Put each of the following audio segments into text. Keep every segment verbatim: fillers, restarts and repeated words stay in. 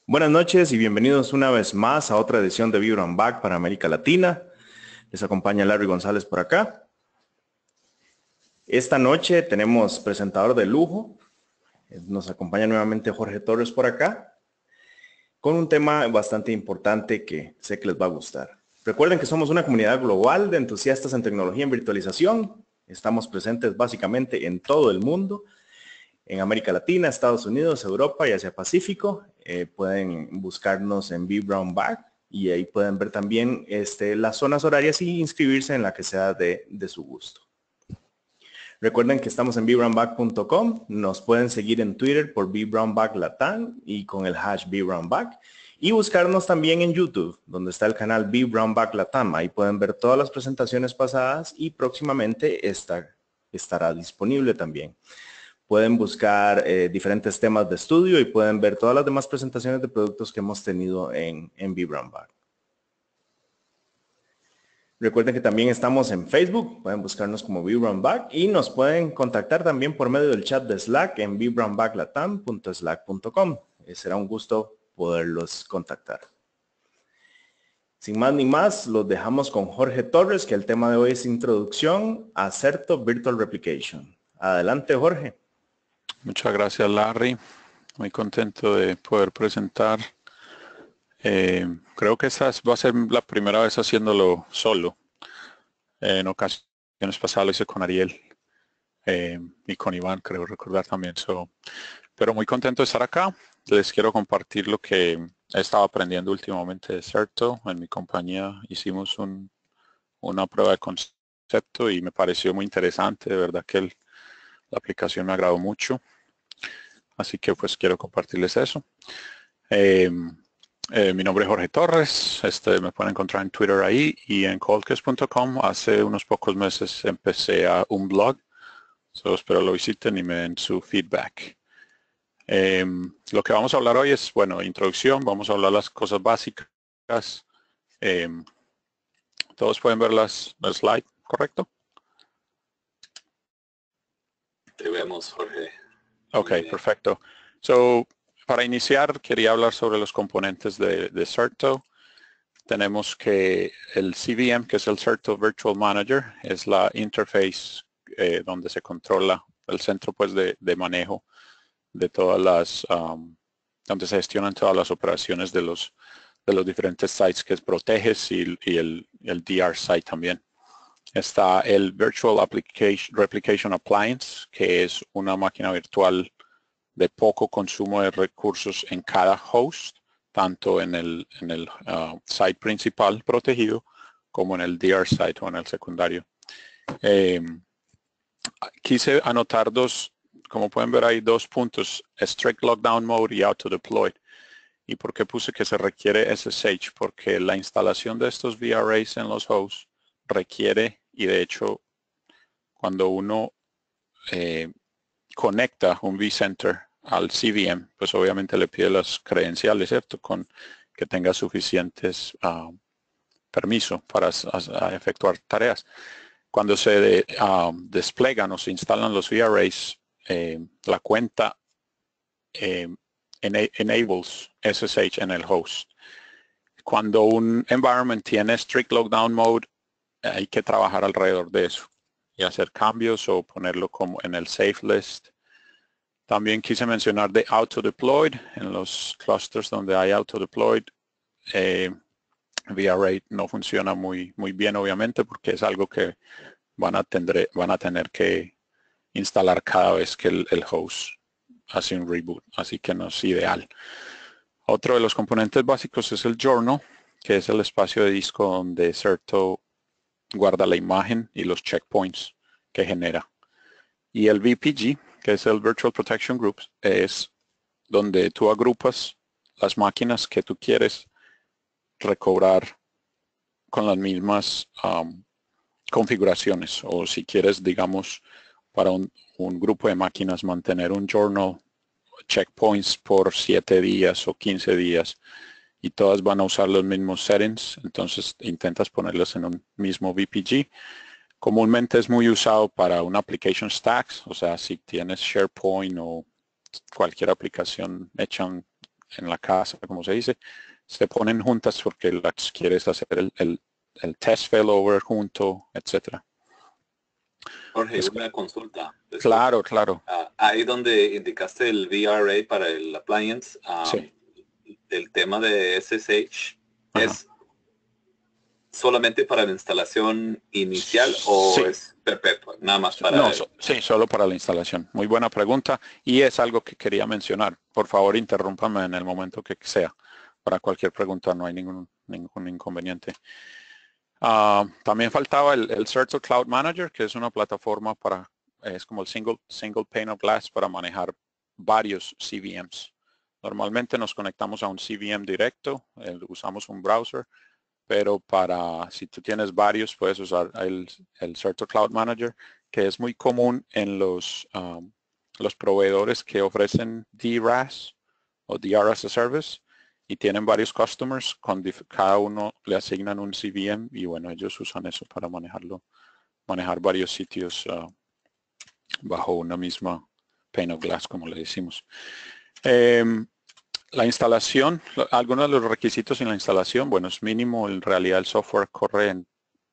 Buenas noches y bienvenidos una vez más a otra edición de Vibram Back para América Latina. Les acompaña Larry González por acá. Esta noche tenemos presentador de lujo. Nos acompaña nuevamente Jorge Torres por acá con un tema bastante importante que sé que les va a gustar. Recuerden que somos una comunidad global de entusiastas en tecnología y virtualización. Estamos presentes básicamente en todo el mundo. En América Latina, Estados Unidos, Europa y Asia Pacífico. Eh, pueden buscarnos en Vibram Back y ahí pueden ver también este, las zonas horarias y inscribirse en la que sea de, de su gusto. Recuerden que estamos en vibram back punto com. Nos pueden seguir en Twitter por Vibram Back Latam y con el hash Vibram Back. Y buscarnos también en YouTube, donde está el canal Vibram Back Latam. Ahí pueden ver todas las presentaciones pasadas y próximamente esta estará disponible también. Pueden buscar eh, diferentes temas de estudio y pueden ver todas las demás presentaciones de productos que hemos tenido en, en Vibram Back. Recuerden que también estamos en Facebook, pueden buscarnos como Vibram Back y nos pueden contactar también por medio del chat de Slack en vibram back latam punto slack punto com. Eh, será un gusto poderlos contactar. Sin más ni más, los dejamos con Jorge Torres, que el tema de hoy es Introducción a Certo Virtual Replication. Adelante, Jorge. Muchas gracias, Larry. Muy contento de poder presentar. Eh, creo que esta va a ser la primera vez haciéndolo solo. Eh, en ocasiones pasadas lo hice con Ariel eh, y con Iván, creo recordar también. So, pero muy contento de estar acá. Les quiero compartir lo que he estado aprendiendo últimamente de Certo. En mi compañía hicimos un, una prueba de concepto y me pareció muy interesante. De verdad que el, la aplicación me agradó mucho. Así que pues quiero compartirles eso. Eh, eh, mi nombre es Jorge Torres, este, me pueden encontrar en Twitter ahí y en coldcast punto com. Hace unos pocos meses empecé a un blog, so espero lo visiten y me den su feedback. Eh, lo que vamos a hablar hoy es, bueno, introducción, vamos a hablar las cosas básicas. Eh, Todos pueden ver las, las slides, ¿correcto? Te vemos, Jorge. Ok, perfecto. So, para iniciar, quería hablar sobre los componentes de, de Certo. Tenemos que el C V M, que es el Certo Virtual Manager, es la interface eh, donde se controla el centro pues, de, de manejo de todas las, um, donde se gestionan todas las operaciones de los, de los diferentes sites que proteges y, y el, el D R site también. Está el Virtual Application, Replication Appliance, que es una máquina virtual de poco consumo de recursos en cada host, tanto en el, en el uh, site principal protegido como en el D R site o en el secundario. Eh, quise anotar dos, como pueden ver hay dos puntos, Strict Lockdown Mode y Auto Deployed. ¿Y por qué puse que se requiere S S H? Porque la instalación de estos V R As en los hosts requiere, y de hecho, cuando uno eh, conecta un vCenter al C V M, pues obviamente le pide las credenciales, ¿cierto? Con que tenga suficientes uh, permiso para a, a efectuar tareas. Cuando se de, uh, desplegan o se instalan los V R As, eh, la cuenta eh, ena enables S S H en el host. Cuando un environment tiene strict lockdown mode, hay que trabajar alrededor de eso y hacer cambios o ponerlo como en el safe list. También quise mencionar de auto deployed en los clusters donde hay auto deployed. Eh, V R A no funciona muy, muy bien obviamente porque es algo que van a, tendré, van a tener que instalar cada vez que el, el host hace un reboot, así que no es ideal. Otro de los componentes básicos es el journal, que es el espacio de disco donde Certo guarda la imagen y los checkpoints que genera. Y el V P G, que es el Virtual Protection Groups, es donde tú agrupas las máquinas que tú quieres recobrar con las mismas um, configuraciones, o si quieres, digamos, para un, un grupo de máquinas mantener un journal checkpoints por siete días o quince días y todas van a usar los mismos settings, entonces intentas ponerlas en un mismo V P G. Comúnmente es muy usado para un application stacks, o sea, si tienes SharePoint o cualquier aplicación hecha en en la casa, como se dice, se ponen juntas porque las quieres hacer el, el, el test failover junto, etcétera. Jorge, Es- una consulta. Claro, claro. Ah, ahí donde indicaste el V R A para el appliance, um, Sí. el tema de S S H Ajá. es solamente para la instalación inicial o Sí. es perpetua, nada más para No, el- so- sí, solo para la instalación. Muy buena pregunta y es algo que quería mencionar. Por favor, interrúmpame en el momento que sea. Para cualquier pregunta no hay ningún, ningún inconveniente. Ah, también faltaba el, el Certo Cloud Manager, que es una plataforma para, es como el single, single pane of glass para manejar varios C V Ms. Normalmente nos conectamos a un C V M directo, eh, usamos un browser, pero para, si tú tienes varios, puedes usar el, el Certo Cloud Manager, que es muy común en los, um, los proveedores que ofrecen D RAS o D R as a Service y tienen varios customers, con cada uno le asignan un C V M y bueno, ellos usan eso para manejarlo, manejar varios sitios uh, bajo una misma pane of glass, como le decimos. Eh, La instalación, algunos de los requisitos en la instalación, bueno, es mínimo, en realidad el software corre en,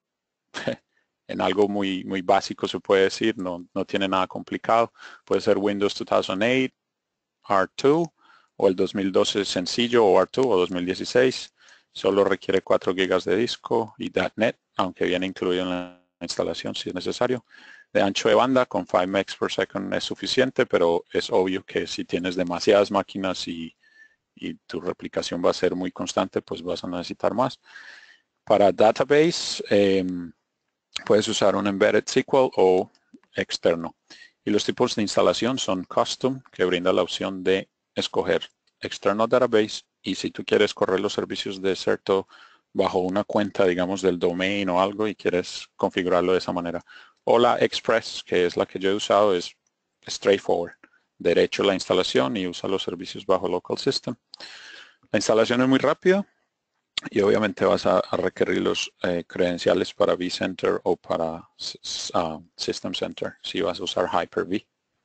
en algo muy, muy básico, se puede decir, no, no tiene nada complicado. Puede ser Windows dos mil ocho, R dos, o el dos mil doce sencillo, o R dos, o dos mil dieciséis. Solo requiere cuatro gigas de disco y .NET, aunque viene incluido en la instalación si es necesario. De ancho de banda con cinco megas per second es suficiente, pero es obvio que si tienes demasiadas máquinas y y tu replicación va a ser muy constante, pues vas a necesitar más. Para database, eh, puedes usar un embedded S Q L o externo. Y los tipos de instalación son custom, que brinda la opción de escoger external database, y si tú quieres correr los servicios de Certo bajo una cuenta, digamos, del domain o algo y quieres configurarlo de esa manera. O la Express, que es la que yo he usado, es straightforward. Derecho a la instalación y usa los servicios bajo local system. La instalación es muy rápida y obviamente vas a, a requerir los eh, credenciales para vCenter o para uh, System Center si vas a usar Hyper-V.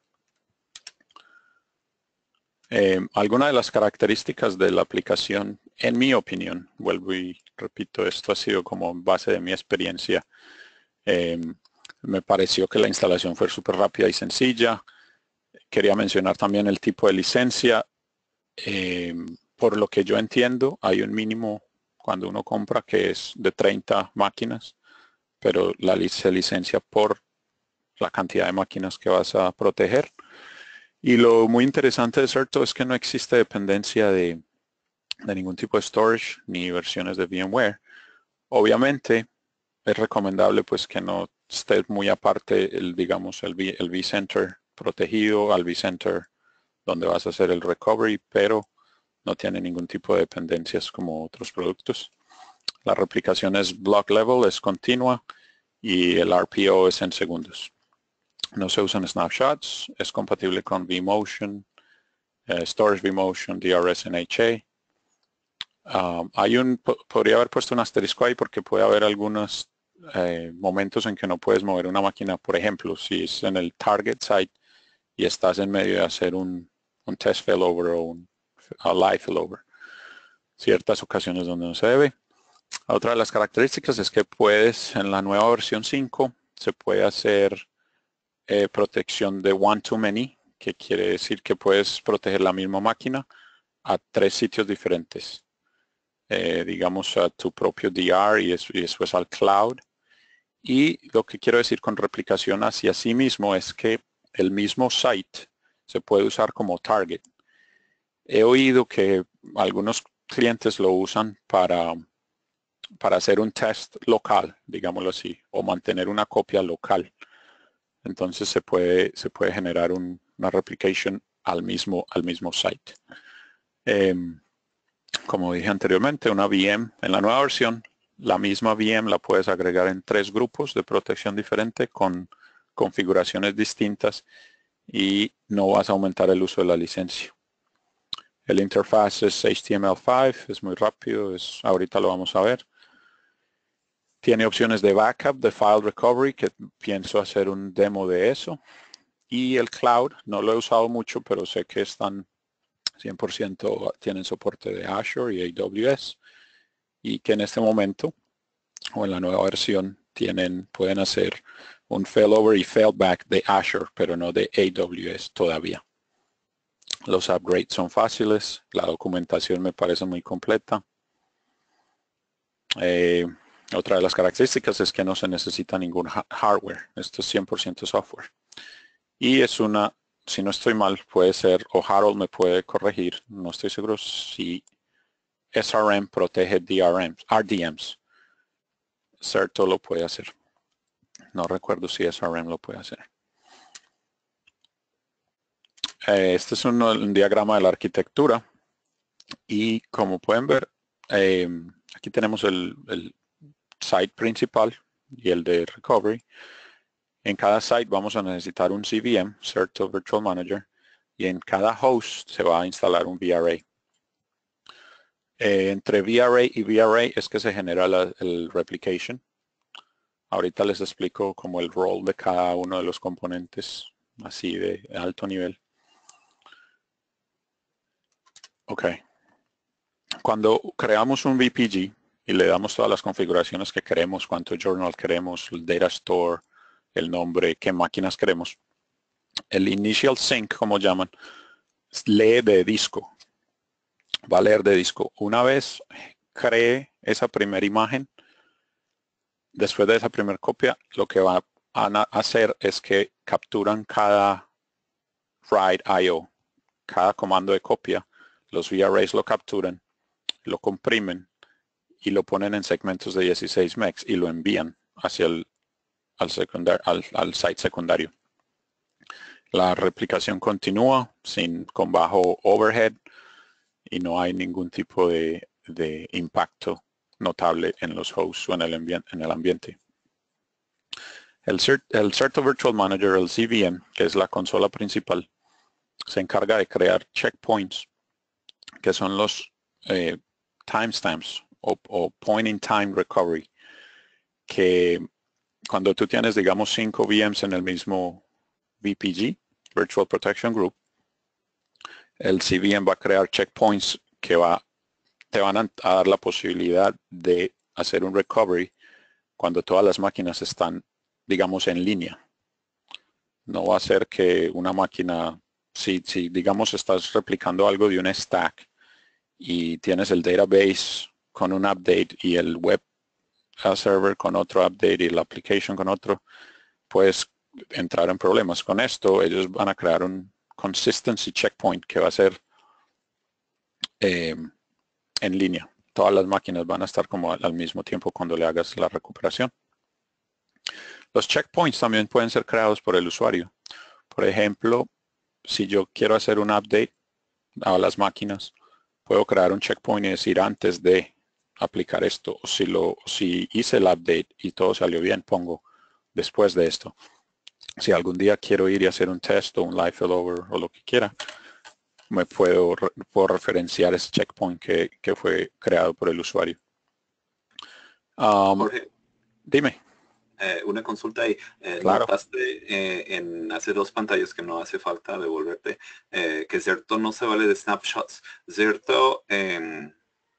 Eh, algunas de las características de la aplicación, en mi opinión, vuelvo y repito, esto ha sido como base de mi experiencia. Eh, me pareció que la instalación fue súper rápida y sencilla. Quería mencionar también el tipo de licencia. Eh, por lo que yo entiendo, hay un mínimo cuando uno compra que es de treinta máquinas, pero la se licencia por la cantidad de máquinas que vas a proteger. Y lo muy interesante de Certo es que no existe dependencia de, de ningún tipo de storage ni versiones de VMware. Obviamente es recomendable pues que no esté muy aparte el, digamos, el, el vCenter protegido al vCenter donde vas a hacer el recovery, pero no tiene ningún tipo de dependencias como otros productos. La replicación es block level, es continua y el R P O es en segundos. No se usan snapshots, es compatible con vMotion, eh, Storage vMotion, D R S N H A. Um, hay un, podría haber puesto un asterisco ahí porque puede haber algunos eh, momentos en que no puedes mover una máquina. Por ejemplo, si es en el target site y estás en medio de hacer un, un test failover o un a live failover. Ciertas ocasiones donde no se debe. Otra de las características es que puedes, en la nueva versión cinco, se puede hacer eh, protección de one to many, que quiere decir que puedes proteger la misma máquina a tres sitios diferentes. Eh, digamos a tu propio D R y, y después al cloud. Y lo que quiero decir con replicación hacia sí mismo es que el mismo site se puede usar como target. He oído que algunos clientes lo usan para, para hacer un test local, digámoslo así, o mantener una copia local. Entonces se puede, se puede generar un, una replication al mismo, al mismo site. Eh, como dije anteriormente, una V M en la nueva versión, la misma V M la puedes agregar en tres grupos de protección diferente con configuraciones distintas y no vas a aumentar el uso de la licencia. El interfaz es H T M L cinco, es muy rápido, es, ahorita lo vamos a ver. Tiene opciones de backup, de file recovery, que pienso hacer un demo de eso. Y el cloud, no lo he usado mucho, pero sé que están, cien por ciento tienen soporte de Azure y A W S, y que en este momento o en la nueva versión tienen, pueden hacer un failover y failback de Azure, pero no de A W S todavía. Los upgrades son fáciles, la documentación me parece muy completa. Eh, otra de las características es que no se necesita ningún ha hardware, esto es cien por ciento software. Y es una, si no estoy mal, puede ser, o Harold me puede corregir, no estoy seguro si S R M protege D R Ms, R D Ms. Certo lo puede hacer. No recuerdo si S R M lo puede hacer. Eh, este es un, un diagrama de la arquitectura. Y como pueden ver, eh, aquí tenemos el, el site principal y el de recovery. En cada site vamos a necesitar un C V M, Certo Virtual Manager, y en cada host se va a instalar un V R A. Eh, entre V R A y V R A es que se genera la, el replication. Ahorita les explico como el rol de cada uno de los componentes, así de alto nivel. Ok. Cuando creamos un V P G y le damos todas las configuraciones que queremos, cuánto journal queremos, el data store, el nombre, qué máquinas queremos, el initial sync, como llaman, lee de disco. Va a leer de disco. Una vez cree esa primera imagen, después de esa primera copia, lo que va a hacer es que capturan cada write I O, cada comando de copia. Los V R As lo capturan, lo comprimen y lo ponen en segmentos de dieciséis megs y lo envían hacia el al, secundar, al, al site secundario. La replicación continúa sin, con bajo overhead y no hay ningún tipo de, de impacto notable en los hosts o en el, ambien en el ambiente. El, Cert el Certo Virtual Manager, el C V M, que es la consola principal, se encarga de crear checkpoints, que son los eh, timestamps o, o point in time recovery, que cuando tú tienes, digamos, cinco V Ms en el mismo V P G, Virtual Protection Group, el C V M va a crear checkpoints que va, te van a dar la posibilidad de hacer un recovery cuando todas las máquinas están, digamos, en línea. No va a ser que una máquina, si, si digamos estás replicando algo de un stack y tienes el database con un update y el web server con otro update y la application con otro, puedes entrar en problemas. Con esto ellos van a crear un consistency checkpoint que va a ser eh, en línea. Todas las máquinas van a estar como al, al mismo tiempo cuando le hagas la recuperación. Los checkpoints también pueden ser creados por el usuario. Por ejemplo, si yo quiero hacer un update a las máquinas, puedo crear un checkpoint y decir antes de aplicar esto, o si, lo, si hice el update y todo salió bien, pongo después de esto. Si algún día quiero ir y hacer un test o un live failover o lo que quiera, me puedo, puedo referenciar ese checkpoint que, que fue creado por el usuario. Um, Jorge, dime. Eh, una consulta ahí. Eh, Claro. Notaste eh, en hace dos pantallas que no hace falta devolverte, eh, que Certo no se vale de snapshots. Certo eh,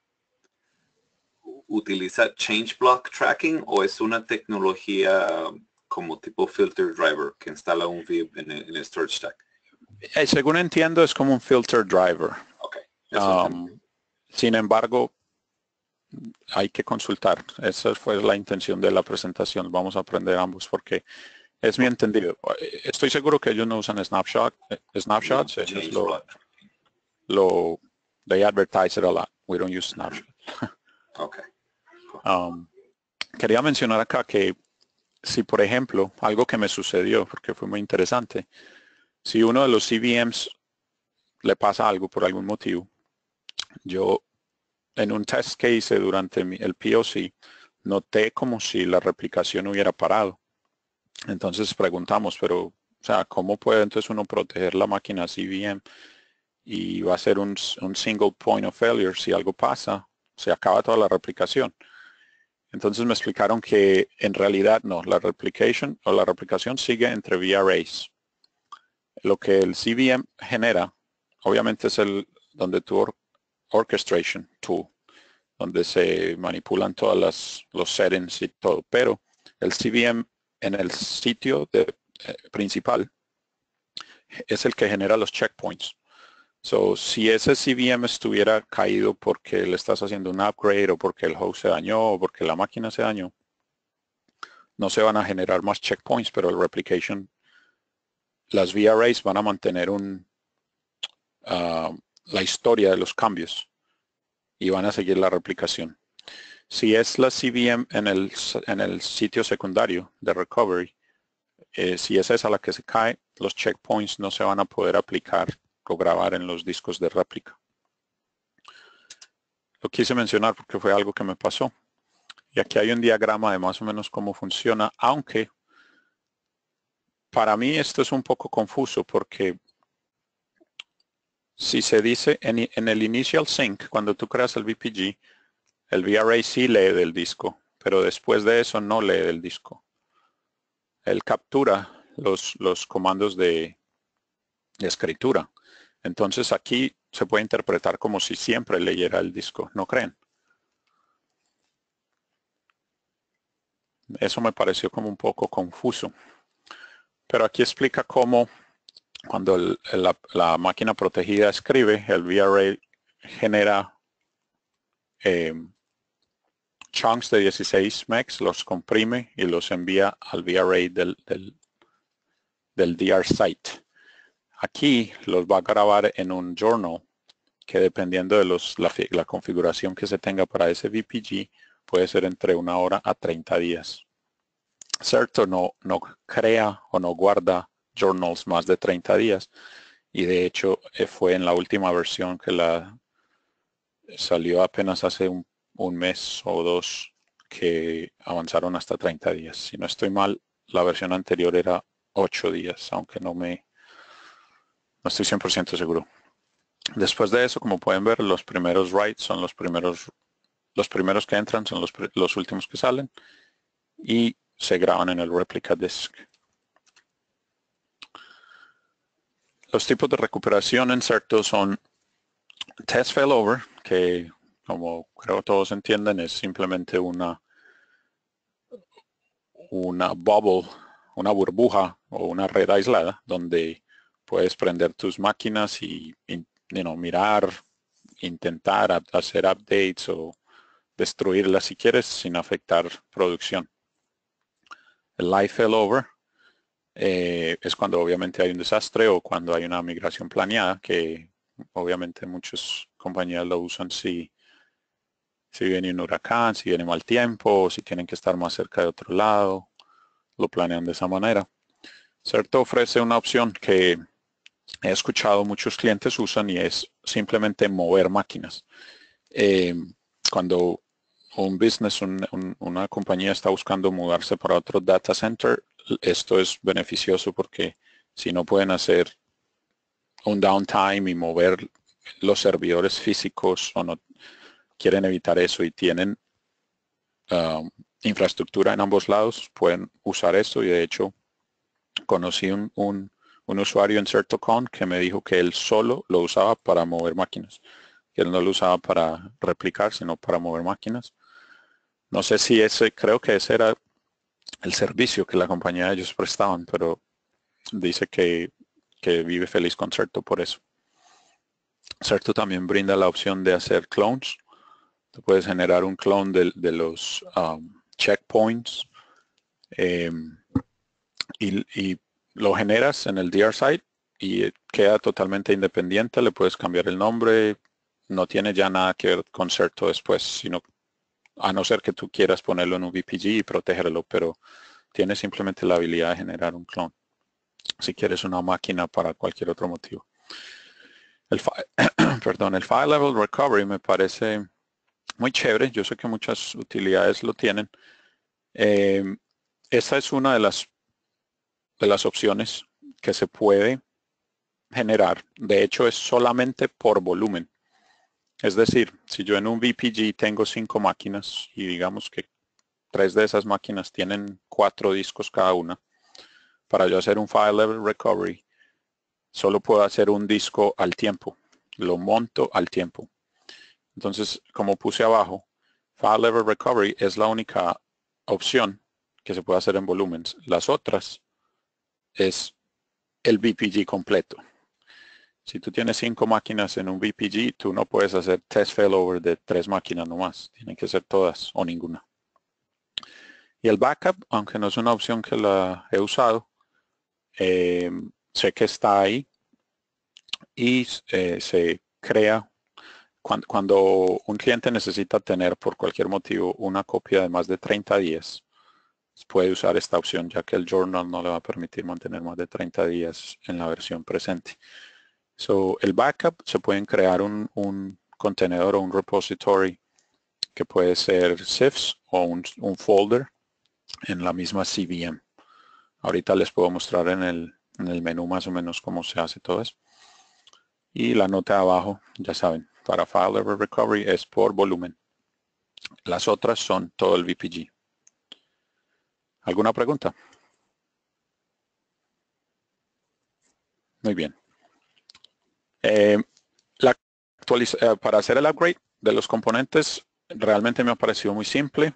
utiliza change block tracking o es una tecnología como tipo filter driver que instala un V I B en el, en el storage stack. Eh, según entiendo es como un filter driver. Okay. Um, sin embargo, hay que consultar. Esa fue la intención de la presentación. Vamos a aprender ambos porque es mi entendido. Estoy seguro que ellos no usan snapshot, snapshots. No, ellos lo, lo, they advertise it a lot. We don't use snapshot. Okay. Cool. Um, quería mencionar acá que si, por ejemplo, algo que me sucedió, porque fue muy interesante, si uno de los C V Ms le pasa algo por algún motivo, yo en un test que hice durante mi, el P O C, noté como si la replicación hubiera parado. Entonces preguntamos, pero, o sea, ¿cómo puede entonces uno proteger la máquina C V M y va a ser un, un single point of failure? Si algo pasa, se acaba toda la replicación. Entonces me explicaron que en realidad no, la replication o la replicación sigue entre V R As. Lo que el C V M genera, obviamente es el, donde tu or orchestration tool, donde se manipulan todas las los settings y todo, pero el C V M en el sitio de, eh, principal es el que genera los checkpoints. So, si ese C V M estuviera caído porque le estás haciendo un upgrade o porque el host se dañó o porque la máquina se dañó, no se van a generar más checkpoints, pero el replication, las V R As van a mantener un, uh, la historia de los cambios y van a seguir la replicación. Si es la C V M en el, en el sitio secundario de recovery, eh, si es esa la que se cae, los checkpoints no se van a poder aplicar o grabar en los discos de réplica. Lo quise mencionar porque fue algo que me pasó. Y aquí hay un diagrama de más o menos cómo funciona, aunque para mí esto es un poco confuso porque si se dice en, en el initial sync, cuando tú creas el V P G, el V R A sí lee del disco, pero después de eso no lee del disco. Él captura los, los comandos de, de escritura. Entonces aquí se puede interpretar como si siempre leyera el disco, ¿no creen? Eso me pareció como un poco confuso. Pero aquí explica cómo cuando el, la, la máquina protegida escribe, el V R A genera eh, chunks de dieciséis megs, los comprime y los envía al V R A del, del, del D R site. Aquí los va a grabar en un journal que dependiendo de los, la, la configuración que se tenga para ese V P G puede ser entre una hora a treinta días. Certo no, no crea o no guarda journals más de treinta días y de hecho eh, fue en la última versión que la salió apenas hace un, un mes o dos que avanzaron hasta treinta días. Si no estoy mal, la versión anterior era ocho días, aunque no me no estoy cien por ciento seguro. Después de eso, como pueden ver, los primeros writes son los primeros los primeros que entran, son los, los últimos que salen y se graban en el replica disk. Los tipos de recuperación en Certo son test failover, que como creo todos entienden es simplemente una una bubble, una burbuja o una red aislada donde puedes prender tus máquinas y you know, mirar, intentar hacer updates o destruirlas si quieres sin afectar producción. El live failover eh, es cuando obviamente hay un desastre o cuando hay una migración planeada, que obviamente muchas compañías lo usan si, si viene un huracán, si viene mal tiempo, si tienen que estar más cerca de otro lado, lo planean de esa manera. Certo ofrece una opción que he escuchado muchos clientes usan y es simplemente mover máquinas. Eh, cuando un business, un, un, una compañía está buscando mudarse para otro data center, esto es beneficioso porque si no pueden hacer un downtime y mover los servidores físicos o no quieren evitar eso y tienen um, infraestructura en ambos lados, pueden usar esto y de hecho conocí un, un, un usuario en CertoCon que me dijo que él solo lo usaba para mover máquinas, que él no lo usaba para replicar, sino para mover máquinas. No sé si ese, creo que ese era el servicio que la compañía de ellos prestaban, pero dice que, que vive feliz con Certo por eso. Certo también brinda la opción de hacer clones. Tú puedes generar un clone de, de los um, checkpoints eh, y, y lo generas en el D R site y queda totalmente independiente. Le puedes cambiar el nombre. No tiene ya nada que ver con Certo después, sino a no ser que tú quieras ponerlo en un V P G y protegerlo, pero tiene simplemente la habilidad de generar un clon si quieres una máquina para cualquier otro motivo. El, perdón, el File Level Recovery me parece muy chévere. Yo sé que muchas utilidades lo tienen. Eh, esta es una de las, de las opciones que se puede generar. De hecho, es solamente por volumen. Es decir, si yo en un V P G tengo cinco máquinas y digamos que tres de esas máquinas tienen cuatro discos cada una, para yo hacer un File Level Recovery, solo puedo hacer un disco al tiempo. lo monto al tiempo. Entonces, como puse abajo, File Level Recovery es la única opción que se puede hacer en volúmenes. Las otras es el V P G completo. Si tú tienes cinco máquinas en un V P G, tú no puedes hacer test failover de tres máquinas nomás. Tienen que ser todas o ninguna. Y el backup, aunque no es una opción que la he usado, eh, sé que está ahí y eh, se crea cuando, cuando un cliente necesita tener por cualquier motivo una copia de más de treinta días. Puede usar esta opción, ya que el journal no le va a permitir mantener más de treinta días en la versión presente. So, el backup, se pueden crear un, un contenedor o un repository que puede ser C I F S o un, un folder en la misma C V M. Ahorita les puedo mostrar en el, en el menú más o menos cómo se hace todo eso. Y la nota de abajo, ya saben, para File Level Recovery es por volumen. Las otras son todo el V P G. ¿Alguna pregunta? Muy bien. Eh, la actualiza eh, para hacer el upgrade de los componentes realmente me ha parecido muy simple.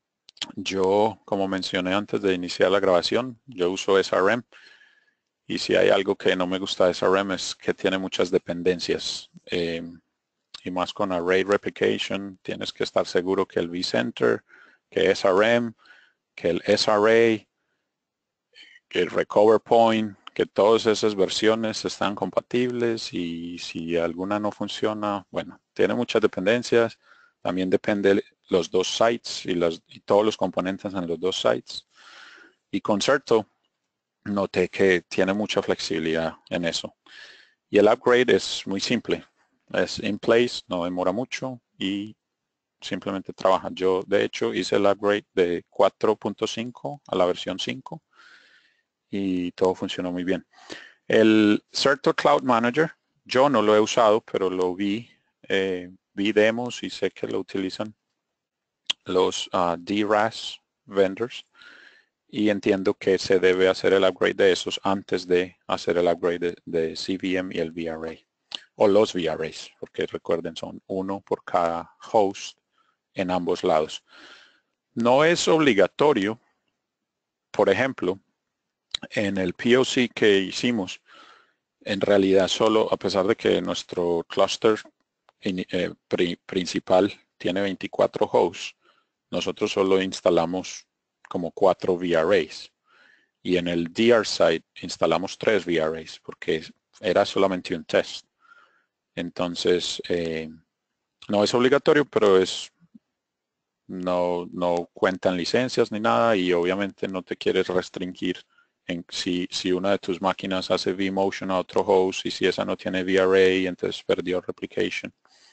Yo, como mencioné antes de iniciar la grabación, yo uso S R M y si hay algo que no me gusta de S R M es que tiene muchas dependencias eh, y más con Array Replication tienes que estar seguro que el vCenter, que S R M, que el S R A, que el Recover Point, que todas esas versiones están compatibles y si alguna no funciona, bueno, tiene muchas dependencias. También depende los dos sites y, los, y todos los componentes en los dos sites. Y Concerto, noté que tiene mucha flexibilidad en eso. Y el upgrade es muy simple. Es in place, no demora mucho y simplemente trabaja. Yo, de hecho, hice el upgrade de cuatro punto cinco a la versión cinco. Y todo funcionó muy bien. El Certo Cloud Manager, yo no lo he usado, pero lo vi, eh, vi demos y sé que lo utilizan los uh, D RAS vendors y entiendo que se debe hacer el upgrade de esos antes de hacer el upgrade de, de C V M y el V R A o los V R As, porque recuerden son uno por cada host en ambos lados. No es obligatorio, por ejemplo, en el P O C que hicimos, en realidad solo, a pesar de que nuestro cluster eh, pri, principal tiene veinticuatro hosts, nosotros solo instalamos como cuatro V R As. Y en el D R side instalamos tres V R As porque era solamente un test. Entonces, eh, no es obligatorio, pero es no, no cuentan licencias ni nada y obviamente no te quieres restringir en si, si una de tus máquinas hace vMotion a otro host y si esa no tiene V R A, entonces perdió replication.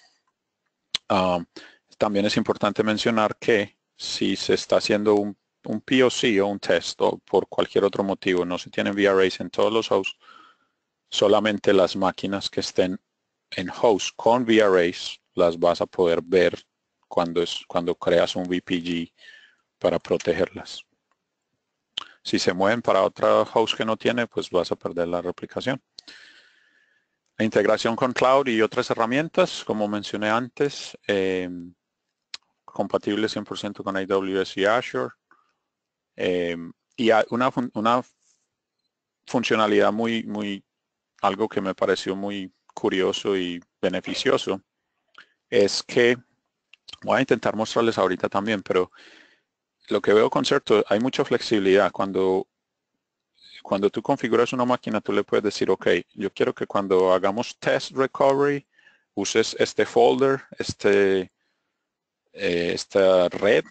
Um, también es importante mencionar que si se está haciendo un, un P O C o un test o por cualquier otro motivo no se tienen V R As en todos los hosts, solamente las máquinas que estén en host con V R As las vas a poder ver cuando, es, cuando creas un V P G para protegerlas. Si se mueven para otra host que no tiene, pues vas a perder la replicación. La integración con Cloud y otras herramientas, como mencioné antes, eh, compatible cien por ciento con A W S y Azure. Eh, y una, una funcionalidad muy, muy, algo que me pareció muy curioso y beneficioso, es que, voy a intentar mostrarles ahorita también, pero lo que veo con Certo, hay mucha flexibilidad. Cuando, cuando tú configuras una máquina, tú le puedes decir, ok, yo quiero que cuando hagamos test recovery, uses este folder, este, eh, esta red,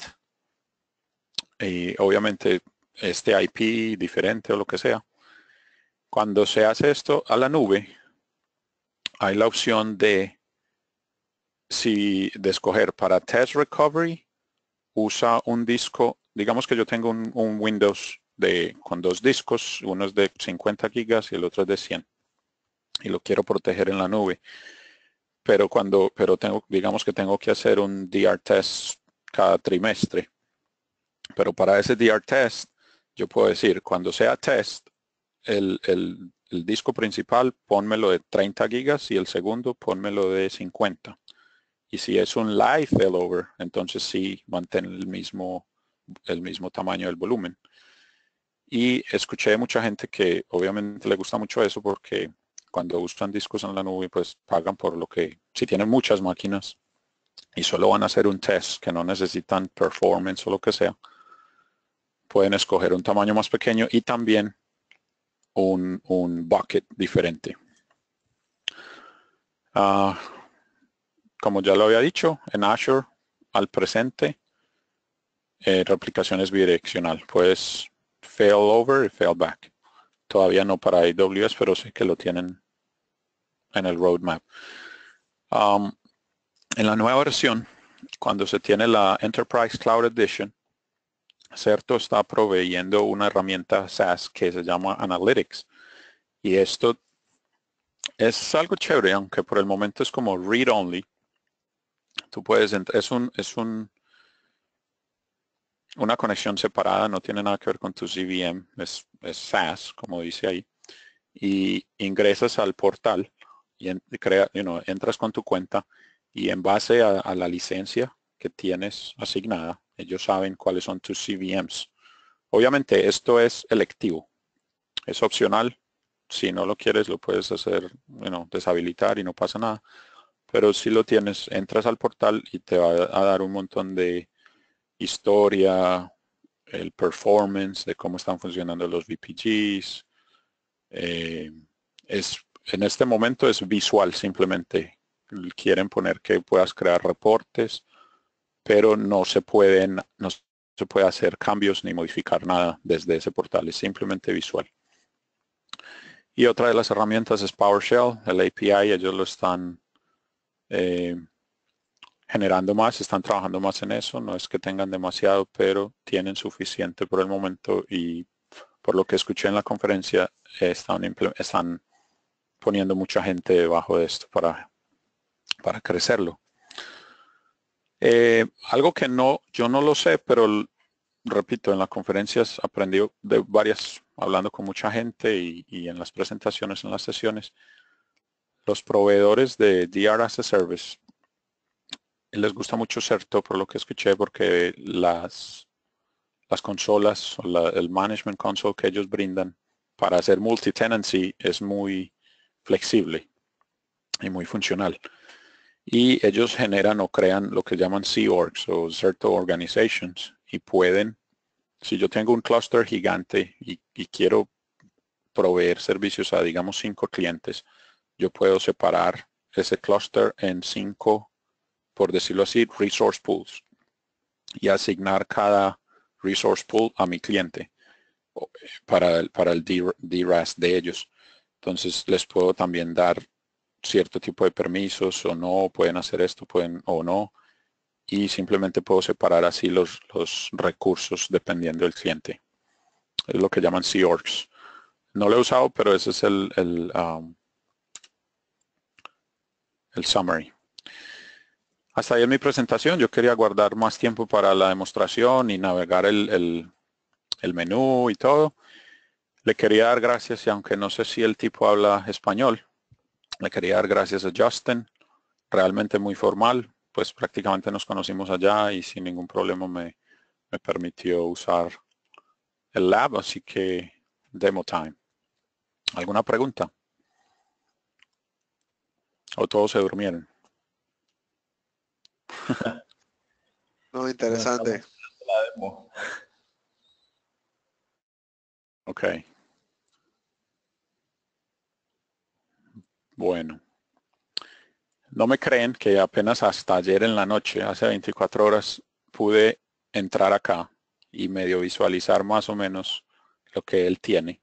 y obviamente este I P diferente o lo que sea. Cuando se hace esto a la nube, hay la opción de, si, de escoger para test recovery, usa un disco, digamos que yo tengo un, un Windows de, con dos discos, uno es de cincuenta gigas y el otro es de cien. Y lo quiero proteger en la nube. Pero cuando, pero tengo, digamos que tengo que hacer un D R test cada trimestre. Pero para ese D R test, yo puedo decir, cuando sea test, el, el, el disco principal pónmelo de treinta gigas y el segundo pónmelo de cincuenta. Y si es un live failover, entonces sí mantén el mismo, el mismo tamaño del volumen. Y escuché de mucha gente que obviamente le gusta mucho eso porque cuando usan discos en la nube, pues pagan por lo que, si tienen muchas máquinas y solo van a hacer un test que no necesitan performance o lo que sea, pueden escoger un tamaño más pequeño y también un, un bucket diferente. Uh, como ya lo había dicho, en Azure al presente, eh, replicación es bidireccional. Puedes fail over y fail back. Todavía no para A W S, pero sé que lo tienen en el roadmap. Um, en la nueva versión, cuando se tiene la Enterprise Cloud Edition, Certo está proveyendo una herramienta SaaS que se llama Analytics. Y esto es algo chévere, aunque por el momento es como read only. Tú puedes, es un, es un, una conexión separada, no tiene nada que ver con tu C V M, es, es SaaS, como dice ahí. Y ingresas al portal y en, crea, you know, entras con tu cuenta y en base a, a la licencia que tienes asignada, ellos saben cuáles son tus C V Ms. Obviamente esto es electivo, es opcional. Si no lo quieres, lo puedes hacer, you know, deshabilitar y no pasa nada. Pero si lo tienes, entras al portal y te va a dar un montón de historia, el performance de cómo están funcionando los V P Gs. Eh, es, en este momento es visual simplemente. Quieren poner que puedas crear reportes, pero no se pueden, no se puede hacer cambios ni modificar nada desde ese portal. Es simplemente visual. Y otra de las herramientas es PowerShell, el A P I, ellos lo están eh, generando más, están trabajando más en eso, no es que tengan demasiado, pero tienen suficiente por el momento y por lo que escuché en la conferencia, eh, están, están poniendo mucha gente debajo de esto para, para crecerlo. Eh, algo que no, yo no lo sé, pero repito, en las conferencias aprendí de varias, hablando con mucha gente y, y en las presentaciones, en las sesiones, los proveedores de D R as a Service, les gusta mucho Certo por lo que escuché, porque las, las consolas o la, el management console que ellos brindan para hacer multi-tenancy es muy flexible y muy funcional. Y ellos generan o crean lo que llaman C orgs o Certo Organizations y pueden, si yo tengo un clúster gigante y, y quiero proveer servicios a, digamos, cinco clientes, yo puedo separar ese clúster en cinco, por decirlo así, resource pools y asignar cada resource pool a mi cliente para el, para el D R A S de ellos. Entonces les puedo también dar cierto tipo de permisos o no, pueden hacer esto, pueden o no, y simplemente puedo separar así los, los recursos dependiendo del cliente. Es lo que llaman C orgs. No lo he usado, pero ese es el, el, um, el summary. Hasta ahí en mi presentación. Yo quería guardar más tiempo para la demostración y navegar el, el, el menú y todo. Le quería dar gracias, y aunque no sé si el tipo habla español, le quería dar gracias a Justin, realmente muy formal, pues prácticamente nos conocimos allá y sin ningún problema me, me permitió usar el lab, así que demo time. ¿Alguna pregunta? ¿O todos se durmieron? No, interesante. Ok. Bueno. No me creen que apenas hasta ayer en la noche, hace veinticuatro horas, pude entrar acá y medio visualizar más o menos lo que él tiene.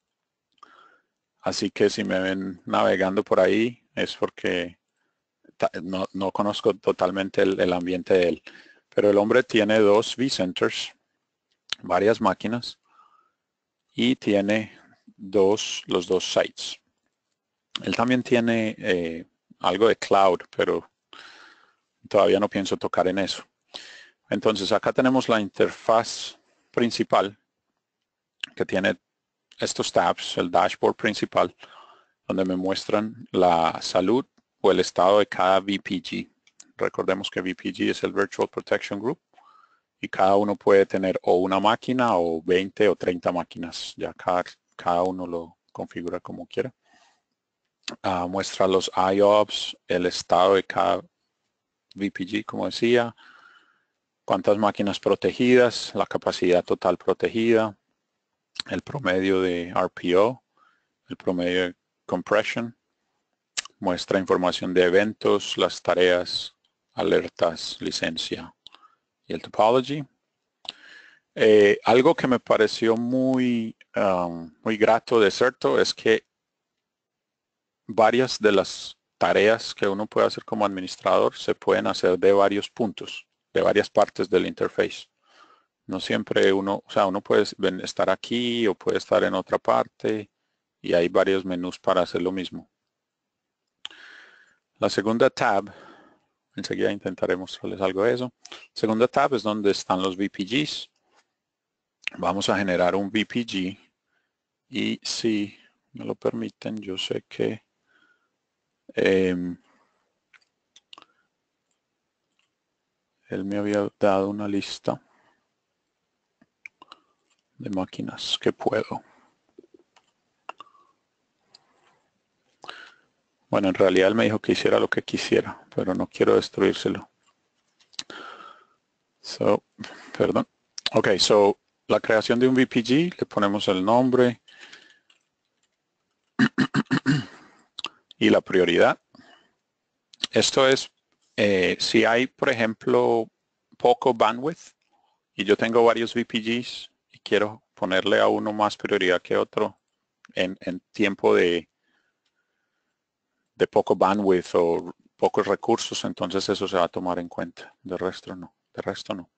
Así que si me ven navegando por ahí es porque no, no conozco totalmente el, el ambiente de él. Pero el hombre tiene dos vCenters, varias máquinas y tiene dos, los dos sites. Él también tiene eh, algo de cloud, pero todavía no pienso tocar en eso. Entonces acá tenemos la interfaz principal que tiene estos tabs, el dashboard principal, donde me muestran la salud o el estado de cada V P G. Recordemos que V P G es el Virtual Protection Group y cada uno puede tener o una máquina o veinte o treinta máquinas. Ya cada, cada uno lo configura como quiera. Uh, muestra los I O P S, el estado de cada V P G, como decía, cuántas máquinas protegidas, la capacidad total protegida, el promedio de R P O, el promedio de compression, muestra información de eventos, las tareas, alertas, licencia y el topology. Eh, algo que me pareció muy, um, muy grato de Certo es que varias de las tareas que uno puede hacer como administrador se pueden hacer de varios puntos, de varias partes del interface. No siempre uno, o sea, uno puede estar aquí o puede estar en otra parte y hay varios menús para hacer lo mismo. La segunda tab, enseguida intentaré mostrarles algo de eso. Segunda tab es donde están los V P Gs. Vamos a generar un V P G y si me lo permiten, yo sé que eh, él me había dado una lista de máquinas que puedo. Bueno, en realidad él me dijo que hiciera lo que quisiera, pero no quiero destruírselo. So, perdón. Ok, so, la creación de un V P G, le ponemos el nombre y la prioridad. Esto es, eh, si hay, por ejemplo, poco bandwidth y yo tengo varios V P Gs y quiero ponerle a uno más prioridad que otro en, en tiempo de, de poco bandwidth o pocos recursos, entonces eso se va a tomar en cuenta. De resto no. De resto no.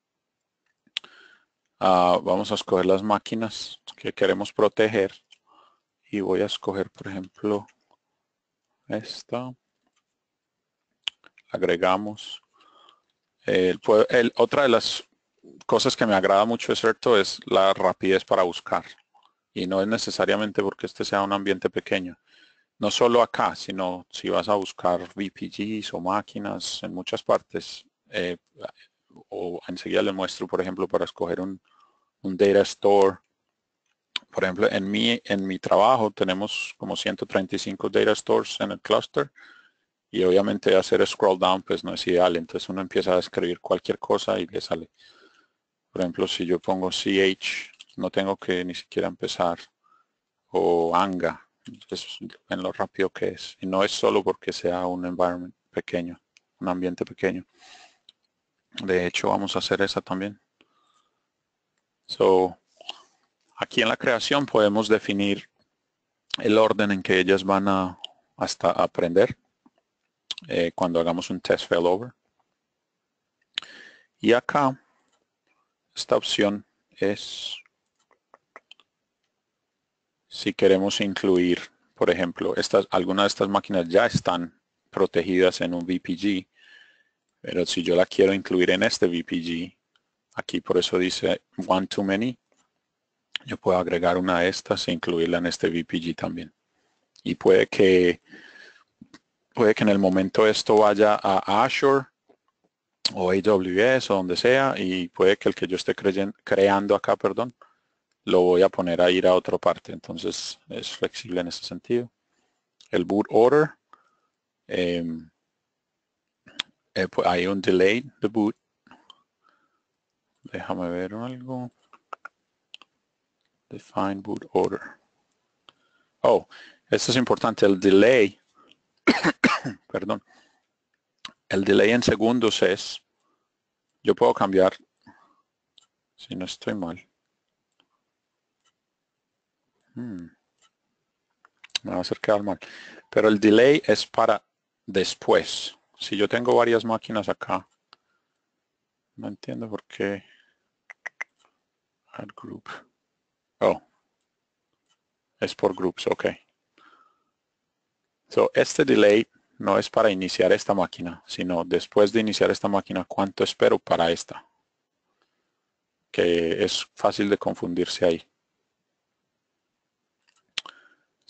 Uh, vamos a escoger las máquinas que queremos proteger y voy a escoger, por ejemplo, esta. Agregamos. El, el, otra de las cosas que me agrada mucho de Certo es la rapidez para buscar. Y no es necesariamente porque este sea un ambiente pequeño. No solo acá, sino si vas a buscar V P Gs o máquinas en muchas partes. Eh, o enseguida les muestro, por ejemplo, para escoger un, un data store. Por ejemplo, en mi, en mi trabajo tenemos como ciento treinta y cinco data stores en el cluster. Y obviamente hacer scroll down pues no es ideal. Entonces uno empieza a escribir cualquier cosa y le sale. Por ejemplo, si yo pongo C H, no tengo que ni siquiera empezar. O Anga, es en lo rápido que es. Y no es solo porque sea un environment pequeño, un ambiente pequeño. De hecho, vamos a hacer esa también. So, aquí en la creación podemos definir el orden en que ellas van a hasta aprender eh, cuando hagamos un test failover. Y acá, esta opción es si queremos incluir, por ejemplo, estas, algunas de estas máquinas ya están protegidas en un V P G, pero si yo la quiero incluir en este V P G, aquí por eso dice one too many, yo puedo agregar una de estas e incluirla en este V P G también. Y puede que, puede que en el momento esto vaya a Azure o A W S o donde sea, y puede que el que yo esté creyen, creando acá, perdón, lo voy a poner a ir a otra parte. Entonces es flexible en ese sentido. El boot order, eh, eh, pues hay un delay de boot. Déjame ver algo. Define boot order. Oh, esto es importante. El delay, perdón. El delay en segundos es, yo puedo cambiar, si no estoy mal. Hmm. Me va a hacer quedar mal. Pero el delay es para después. Si yo tengo varias máquinas acá, no entiendo por qué. Add group. Oh. Es por groups, ok. So, este delay no es para iniciar esta máquina, sino después de iniciar esta máquina, ¿cuánto espero para esta? Que es fácil de confundirse ahí.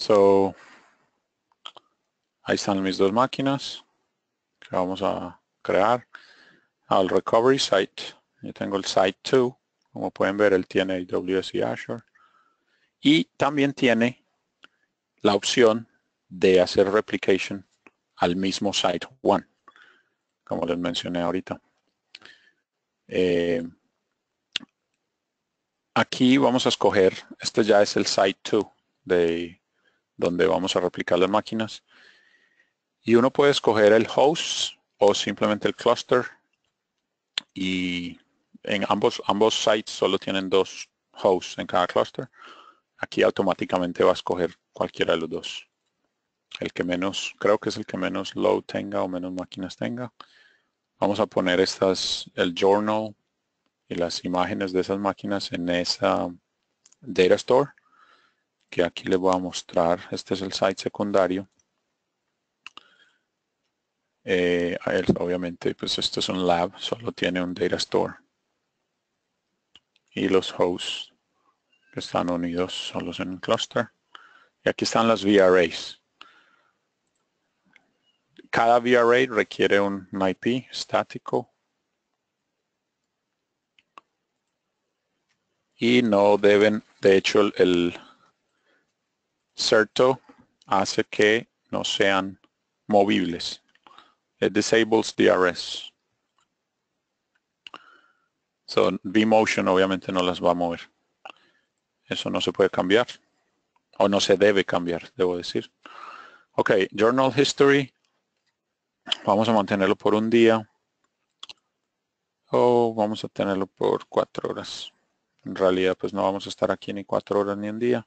So, ahí están mis dos máquinas que vamos a crear. Al recovery site, yo tengo el site dos. Como pueden ver, él tiene A W S y Azure. Y también tiene la opción de hacer replication al mismo site uno, como les mencioné ahorita. Eh, aquí vamos a escoger, este ya es el site dos de donde vamos a replicar las máquinas. Y uno puede escoger el host o simplemente el cluster. Y en ambos, ambos sites solo tienen dos hosts en cada cluster. Aquí automáticamente va a escoger cualquiera de los dos. El que menos, creo que es el que menos load tenga o menos máquinas tenga. Vamos a poner estas, el journal y las imágenes de esas máquinas en esa data store, que aquí les voy a mostrar. Este es el site secundario. Eh, obviamente, pues esto es un lab, solo tiene un data store. Y los hosts que están unidos solos en un cluster. Y aquí están las V R As. Cada V R A requiere un I P estático. Y no deben, de hecho, el, el Certo hace que no sean movibles. It disables D R S. So, vMotion obviamente no las va a mover. Eso no se puede cambiar. O no se debe cambiar, debo decir. Ok, Journal History. Vamos a mantenerlo por un día. O vamos a tenerlo por cuatro horas. En realidad, pues no vamos a estar aquí ni cuatro horas ni un día.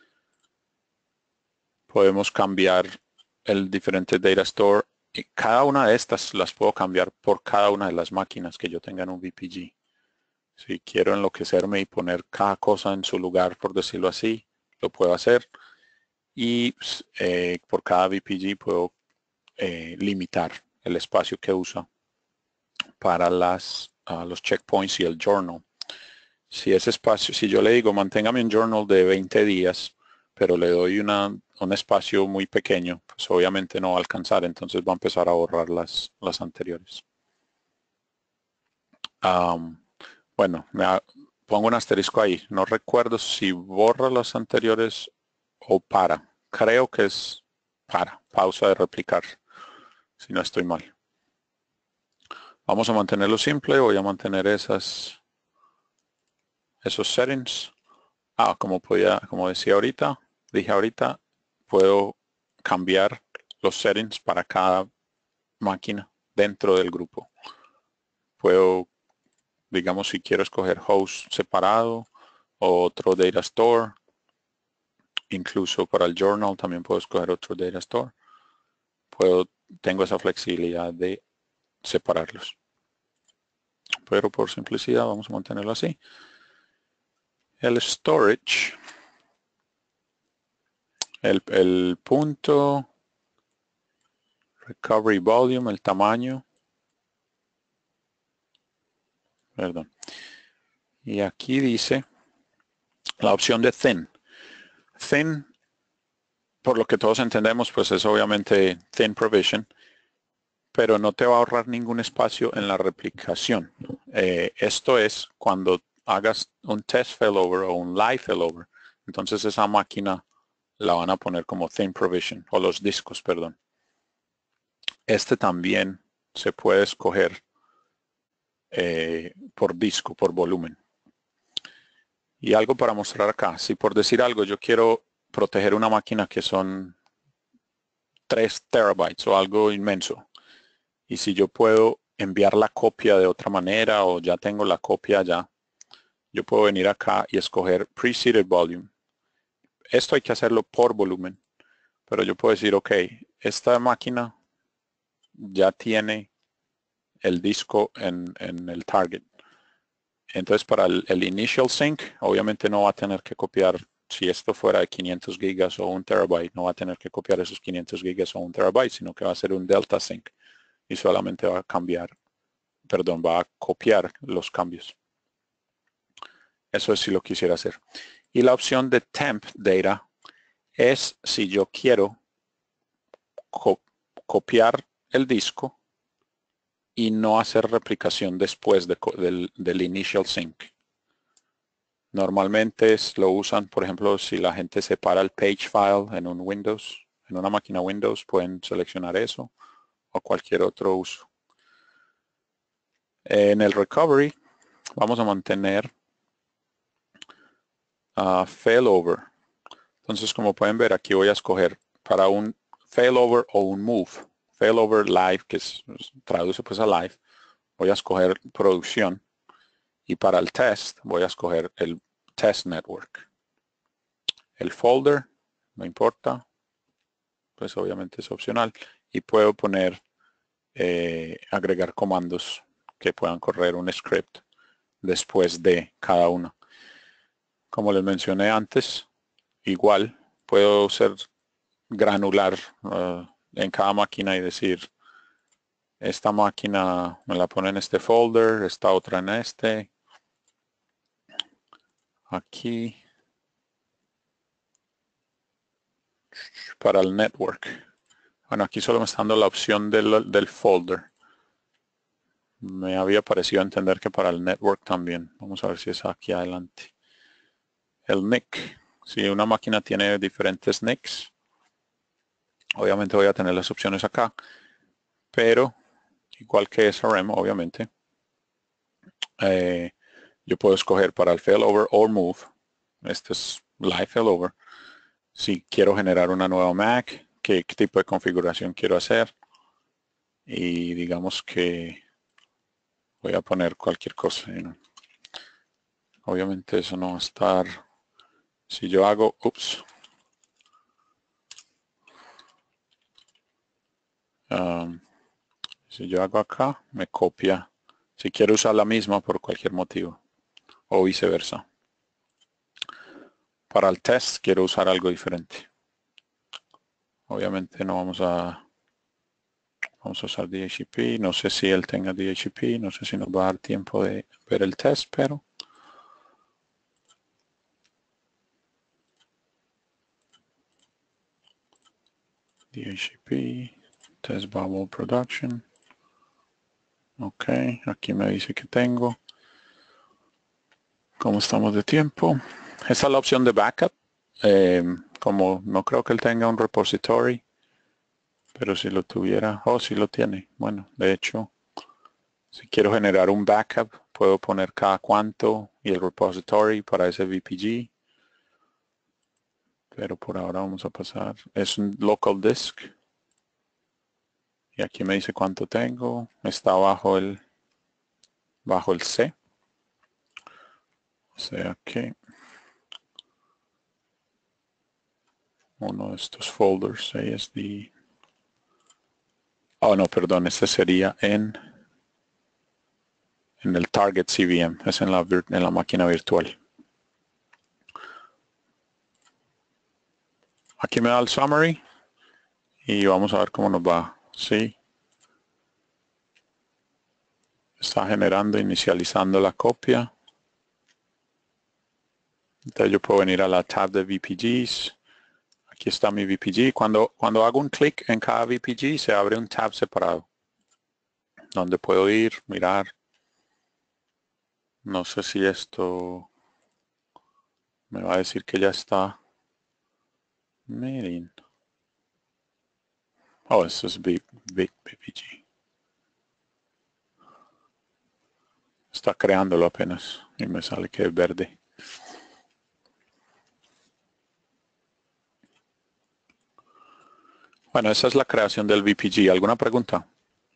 Podemos cambiar el diferente data store. Y cada una de estas las puedo cambiar por cada una de las máquinas que yo tenga en un V P G. Si quiero enloquecerme y poner cada cosa en su lugar, por decirlo así, lo puedo hacer. Y eh, por cada V P G puedo eh, limitar el espacio que usa para las, uh, los checkpoints y el journal. Si ese espacio, si yo le digo manténgame un journal de veinte días, pero le doy una, un espacio muy pequeño, pues obviamente no va a alcanzar, entonces va a empezar a borrar las, las anteriores. Um, bueno, me ha, pongo un asterisco ahí. No recuerdo si borra las anteriores o para. Creo que es para, pausa de replicar, si no estoy mal. Vamos a mantenerlo simple, voy a mantener esas, esos settings. Ah, como podía, como decía ahorita, dije ahorita, puedo cambiar los settings para cada máquina dentro del grupo. Puedo, digamos, si quiero escoger host separado o otro data store. Incluso para el journal también puedo escoger otro data store. Puedo, tengo esa flexibilidad de separarlos. Pero por simplicidad vamos a mantenerlo así. El storage, el, el punto, recovery volume, el tamaño. Perdón. Y aquí dice la opción de thin. Thin, por lo que todos entendemos, pues es obviamente thin provision, pero no te va a ahorrar ningún espacio en la replicación. Eh, esto es cuando hagas un test failover o un live failover, entonces esa máquina la van a poner como thin provision, o los discos, perdón. Este también se puede escoger eh, por disco, por volumen. Y algo para mostrar acá, si por decir algo yo quiero proteger una máquina que son tres terabytes o algo inmenso, y si yo puedo enviar la copia de otra manera o ya tengo la copia ya, yo puedo venir acá y escoger Preceded Volume. Esto hay que hacerlo por volumen, pero yo puedo decir, ok, esta máquina ya tiene el disco en, en el target. Entonces para el, el Initial Sync, obviamente no va a tener que copiar, si esto fuera de quinientos gigas o un terabyte, no va a tener que copiar esos quinientos gigas o un terabyte, sino que va a ser un Delta Sync y solamente va a cambiar, perdón, va a copiar los cambios. Eso es si lo quisiera hacer. Y la opción de Temp Data es si yo quiero co copiar el disco y no hacer replicación después de, del, del initial sync. Normalmente es, lo usan, por ejemplo, si la gente separa el page file en un Windows, en una máquina Windows, pueden seleccionar eso o cualquier otro uso. En el recovery vamos a mantener uh, failover. Entonces, como pueden ver, aquí voy a escoger para un failover o un move. Failover live, que es, traduce pues a live, voy a escoger producción. Y para el test voy a escoger el test network. El folder, no importa, pues obviamente es opcional. Y puedo poner, eh, agregar comandos que puedan correr un script después de cada uno. Como les mencioné antes, igual puedo ser granular uh, en cada máquina y decir, esta máquina me la pone en este folder, esta otra en este. Aquí. Para el network. Bueno, aquí solo me está dando la opción del, del folder. Me había parecido entender que para el network también. Vamos a ver si es aquí adelante. El N I C. Si una máquina tiene diferentes N I Cs, obviamente voy a tener las opciones acá. Pero, igual que S R M, obviamente, eh, yo puedo escoger para el failover or move. Este es live failover. Si quiero generar una nueva Mac, qué, qué tipo de configuración quiero hacer. Y digamos que voy a poner cualquier cosa. ¿No? Obviamente eso no va a estar. Si yo hago, ups. Um, si yo hago acá, me copia. Si quiero usar la misma por cualquier motivo. O viceversa. Para el test quiero usar algo diferente. Obviamente no vamos a vamos a usar D H C P. No sé si él tenga D H C P. No sé si nos va a dar tiempo de ver el test, pero D H C P, test bubble production. Ok, aquí me dice que tengo. ¿Cómo estamos de tiempo? Esta es la opción de backup. Eh, como no creo que él tenga un repository, pero si lo tuviera, oh, sí lo tiene. Bueno, de hecho, si quiero generar un backup, puedo poner cada cuánto y el repository para ese V P G. Pero por ahora vamos a pasar. Es un local disk. Y aquí me dice cuánto tengo. Está bajo el, bajo el C. O sea que uno de estos folders, A S D. Oh, no, perdón, este sería en, en el target C V M, es en la, en la máquina virtual. Aquí me da el summary y vamos a ver cómo nos va. Sí. Está generando, inicializando la copia. Entonces yo puedo venir a la tab de V P Gs. Aquí está mi V P G. Cuando, cuando hago un clic en cada V P G se abre un tab separado. Donde puedo ir, mirar. No sé si esto me va a decir que ya está. Miren. Oh, eso es V P G. Está creándolo apenas y me sale que es verde. Bueno, esa es la creación del V P G. ¿Alguna pregunta?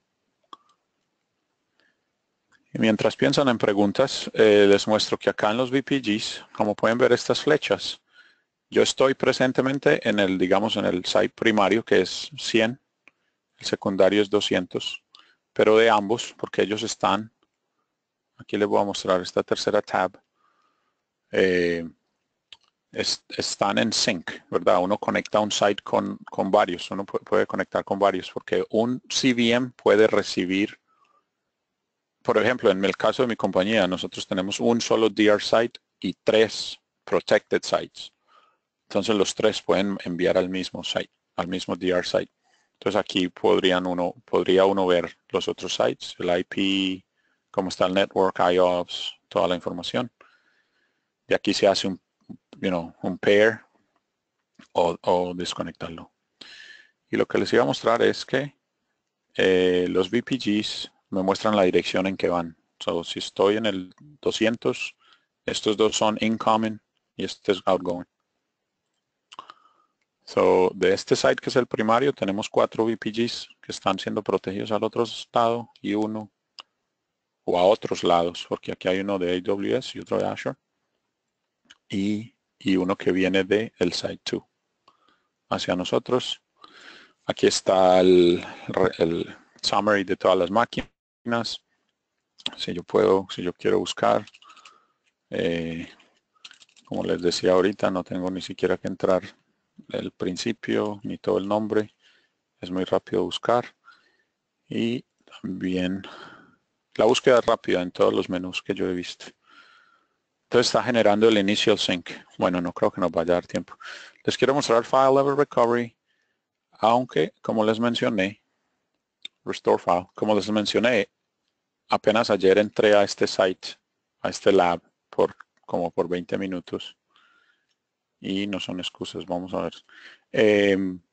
Y mientras piensan en preguntas, eh, les muestro que acá en los V P Gs, como pueden ver estas flechas, yo estoy presentemente en el, digamos, en el site primario, que es cien, el secundario es doscientos, pero de ambos, porque ellos están, aquí les voy a mostrar esta tercera tab, eh, es, están en sync, ¿verdad? Uno conecta un site con, con varios, uno puede, puede conectar con varios, porque un C V M puede recibir. Por ejemplo, en el caso de mi compañía, nosotros tenemos un solo D R site y tres protected sites. Entonces los tres pueden enviar al mismo site, al mismo D R site. Entonces aquí podrían uno, podría uno ver los otros sites, el I P, cómo está el network, I O P S, toda la información. Y aquí se hace un, you know, un pair o, o desconectarlo. Y lo que les iba a mostrar es que eh, los V P Gs me muestran la dirección en que van. So, si estoy en el doscientos, estos dos son incoming y este es outgoing. So, de este site que es el primario tenemos cuatro V P Gs que están siendo protegidos al otro lado y uno o a otros lados, porque aquí hay uno de A W S y otro de Azure y, y uno que viene de el site dos hacia nosotros. Aquí está el, el summary de todas las máquinas. Si yo puedo, si yo quiero buscar, eh, como les decía ahorita, no tengo ni siquiera que entrar el principio ni todo el nombre. Es muy rápido buscar. Y también la búsqueda rápida en todos los menús que yo he visto. Entonces está generando el initial sync. Bueno, no creo que nos vaya a dar tiempo. Les quiero mostrar File Level Recovery, aunque como les mencioné, Restore File, como les mencioné, apenas ayer entré a este site, a este lab, por como por veinte minutos. Y no son excusas, vamos a ver. Eh,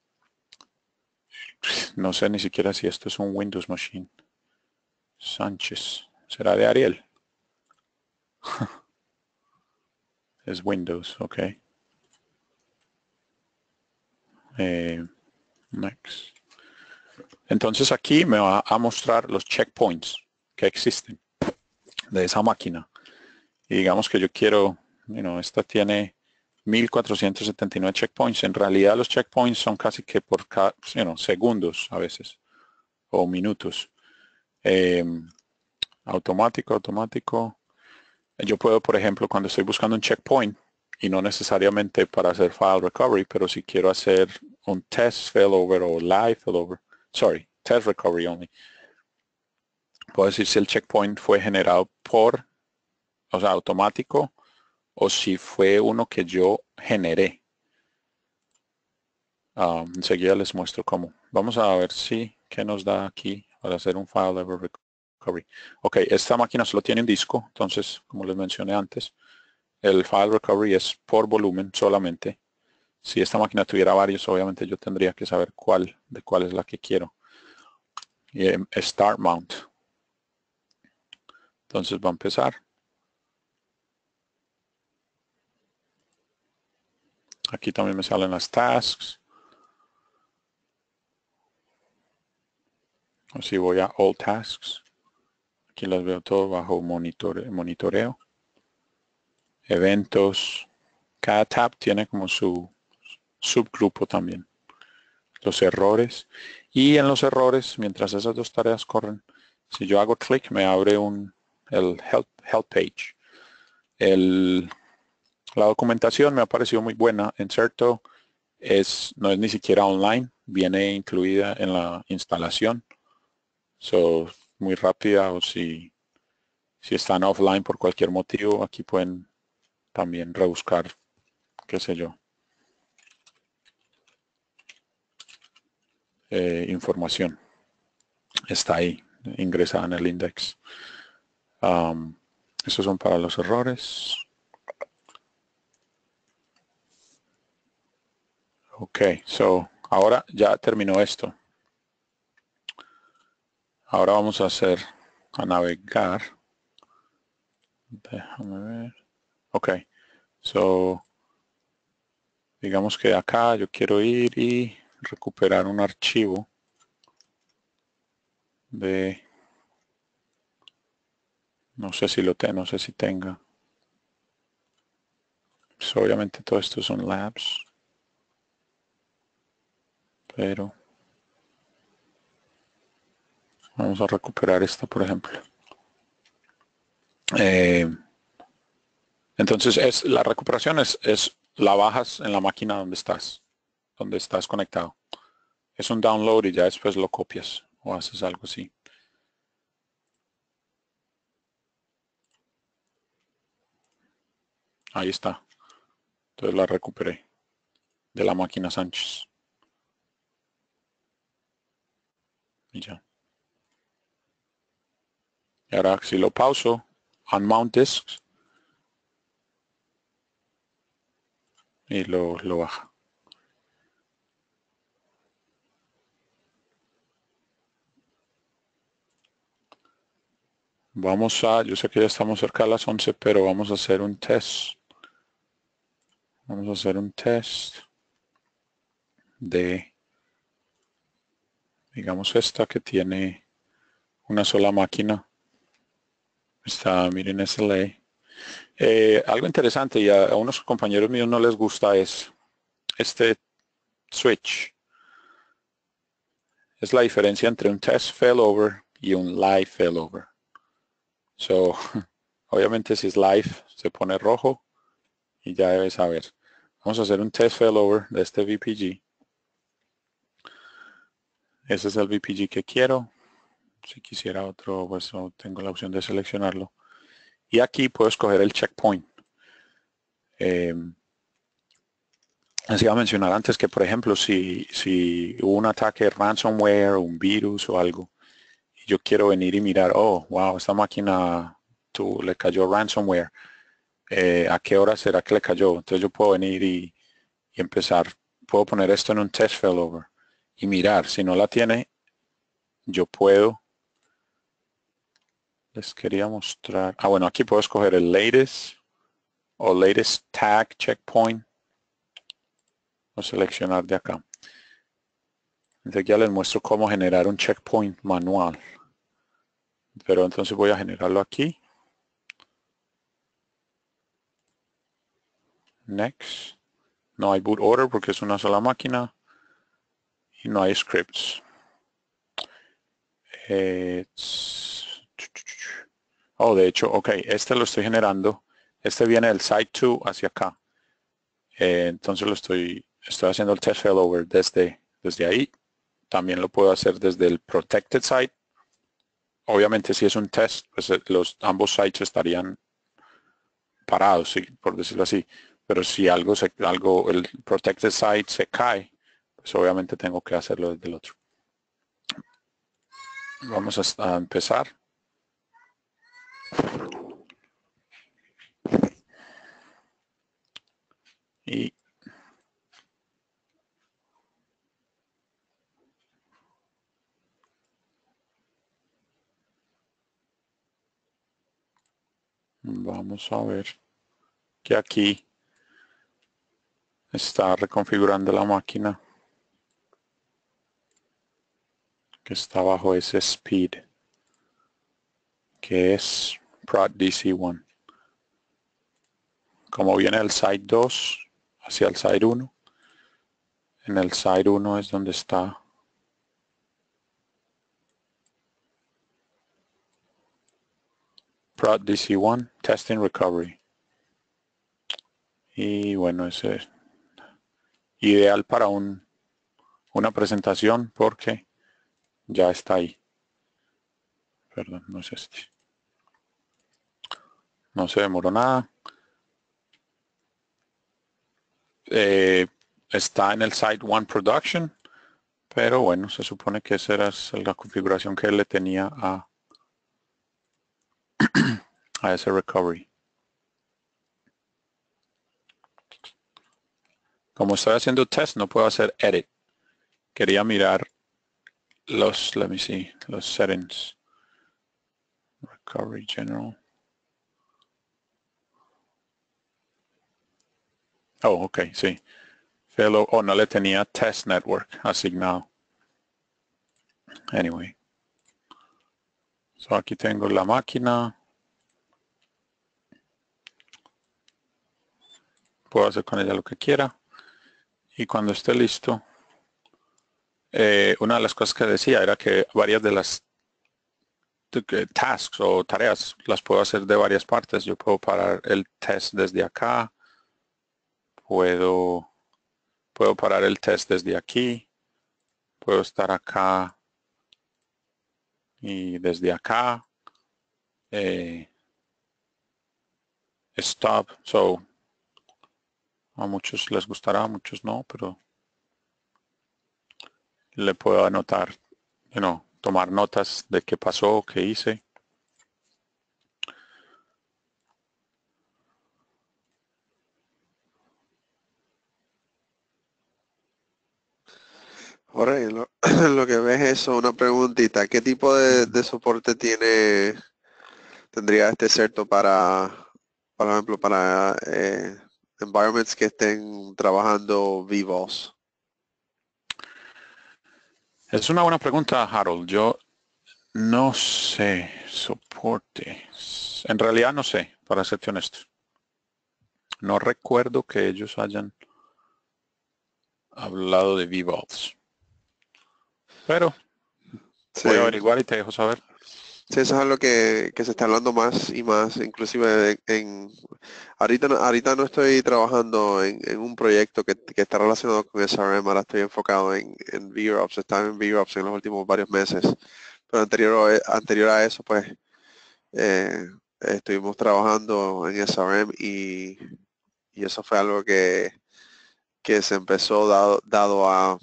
no sé ni siquiera si esto es un Windows Machine. Sánchez, ¿será de Ariel? Es Windows, ok. Eh, next. Entonces aquí me va a mostrar los checkpoints que existen de esa máquina. Y digamos que yo quiero, you know, esta tiene mil cuatrocientos setenta y nueve checkpoints. En realidad los checkpoints son casi que por cada, you know, segundos a veces o minutos. Eh, automático, automático. Yo puedo, por ejemplo, cuando estoy buscando un checkpoint, y no necesariamente para hacer file recovery, pero si quiero hacer un test failover o live failover, sorry, test recovery only, puedo decir si el checkpoint fue generado por, o sea, automático, o si fue uno que yo generé. Um, enseguida les muestro cómo. Vamos a ver si, qué nos da aquí para hacer un file level recovery. Ok, esta máquina solo tiene un disco, entonces, como les mencioné antes, el file recovery es por volumen solamente. Si esta máquina tuviera varios, obviamente yo tendría que saber cuál, de cuál es la que quiero. Y eh, Start Mount. Entonces va a empezar. Aquí también me salen las tasks. Así voy a All Tasks. Aquí las veo todo bajo monitore, monitoreo. Eventos. Cada tab tiene como su subgrupo también. Los errores. Y en los errores, mientras esas dos tareas corren, si yo hago clic, me abre un, el help, help page. El, la documentación me ha parecido muy buena. En Certo es, no es ni siquiera online, viene incluida en la instalación. So, muy rápida, o si, si están offline por cualquier motivo, aquí pueden también rebuscar, qué sé yo, eh, información. Está ahí, ingresada en el index. Um, estos son para los errores. Ok, so, ahora ya terminó esto. Ahora vamos a hacer, a navegar. Déjame ver. Ok, so, digamos que acá yo quiero ir y recuperar un archivo de, no sé si lo tengo, no sé si tenga. So, obviamente todo esto son labs, pero vamos a recuperar esta, por ejemplo. Eh, entonces es la recuperación es, es la bajas en la máquina donde estás, donde estás conectado. Es un download y ya después lo copias o haces algo así. Ahí está. Entonces la recuperé. de la máquina Sánchez. Y ya. Y ahora si lo pauso, unmount disks, y lo, lo baja. Vamos a, yo sé que ya estamos cerca de las once, pero vamos a hacer un test. Vamos a hacer un test de, digamos, esta que tiene una sola máquina. Está, miren, S L A. Eh, algo interesante y a, a unos compañeros míos no les gusta es este switch. Es la diferencia entre un test failover y un live failover. So, obviamente si es live se pone rojo y ya debes saber. Vamos a hacer un test failover de este V P G. Ese es el V P G que quiero. Si quisiera otro, pues no tengo la opción de seleccionarlo. Y aquí puedo escoger el checkpoint. Eh, les iba a mencionar antes que, por ejemplo, si, si hubo un ataque ransomware, un virus o algo, y yo quiero venir y mirar, oh, wow, esta máquina tú, le cayó ransomware. Eh, ¿A qué hora será que le cayó? Entonces yo puedo venir y, y empezar, puedo poner esto en un test failover y mirar. Si no la tiene, yo puedo, les quería mostrar, ah, bueno, aquí puedo escoger el latest o latest tag checkpoint o seleccionar de acá. Entonces ya les muestro cómo generar un checkpoint manual. Pero entonces voy a generarlo aquí. Next. No hay boot order porque es una sola máquina. Y no hay scripts. It's... Oh, de hecho, ok, este lo estoy generando. Este viene del site two hacia acá. Eh, entonces lo estoy, estoy haciendo el test failover desde, desde ahí. También lo puedo hacer desde el protected site. Obviamente si es un test, pues los, ambos sites estarían parados, sí, por decirlo así. Pero si algo, se, algo, el protected site se cae, pues obviamente tengo que hacerlo desde el otro. Vamos a, a empezar. Y vamos a ver que aquí está reconfigurando la máquina que está bajo ese speed que es prod D C uno. Como viene el site dos hacia el site uno, en el site uno es donde está prod D C uno testing recovery. Y bueno, ese es ideal para un, una presentación porque ya está ahí. Perdón, no es este. No se demoró nada. Eh, está en el site one production, pero bueno, se supone que esa era la configuración que él le tenía a, a ese recovery. Como estoy haciendo test, no puedo hacer edit. Quería mirar los, let me see, los settings. Recovery general. Oh, ok, sí. Fellow, oh, no le tenía test network asignado. Anyway. So aquí tengo la máquina. Puedo hacer con ella lo que quiera. Y cuando esté listo, eh, una de las cosas que decía era que varias de las de, tasks o tareas las puedo hacer de varias partes. Yo puedo parar el test desde acá. Puedo, puedo parar el test desde aquí. Puedo estar acá y desde acá. Eh, stop. So, A muchos les gustará, a muchos no, pero le puedo anotar, you know, tomar notas de qué pasó, qué hice. Jorge, lo, lo que ves es eso, una preguntita. ¿Qué tipo de, de soporte tiene, tendría este Certo para, por ejemplo, para eh, environments que estén trabajando vivos? Es una buena pregunta, Harold. Yo no sé, soporte. En realidad no sé, para serte honesto. No recuerdo que ellos hayan hablado de V-Vaults. Pero Sí. voy a averiguar y te dejo saber. Sí, eso es algo que, que se está hablando más y más, inclusive en, en- ahorita, no- ahorita no estoy trabajando en, en un proyecto que, que está relacionado con S R M, ahora estoy enfocado en, en VROPS, estaba en VROPS en los últimos varios meses, pero anterior, a- anterior a eso, pues, eh, estuvimos trabajando en S R M y, y eso fue algo que, que se empezó dado, dado a,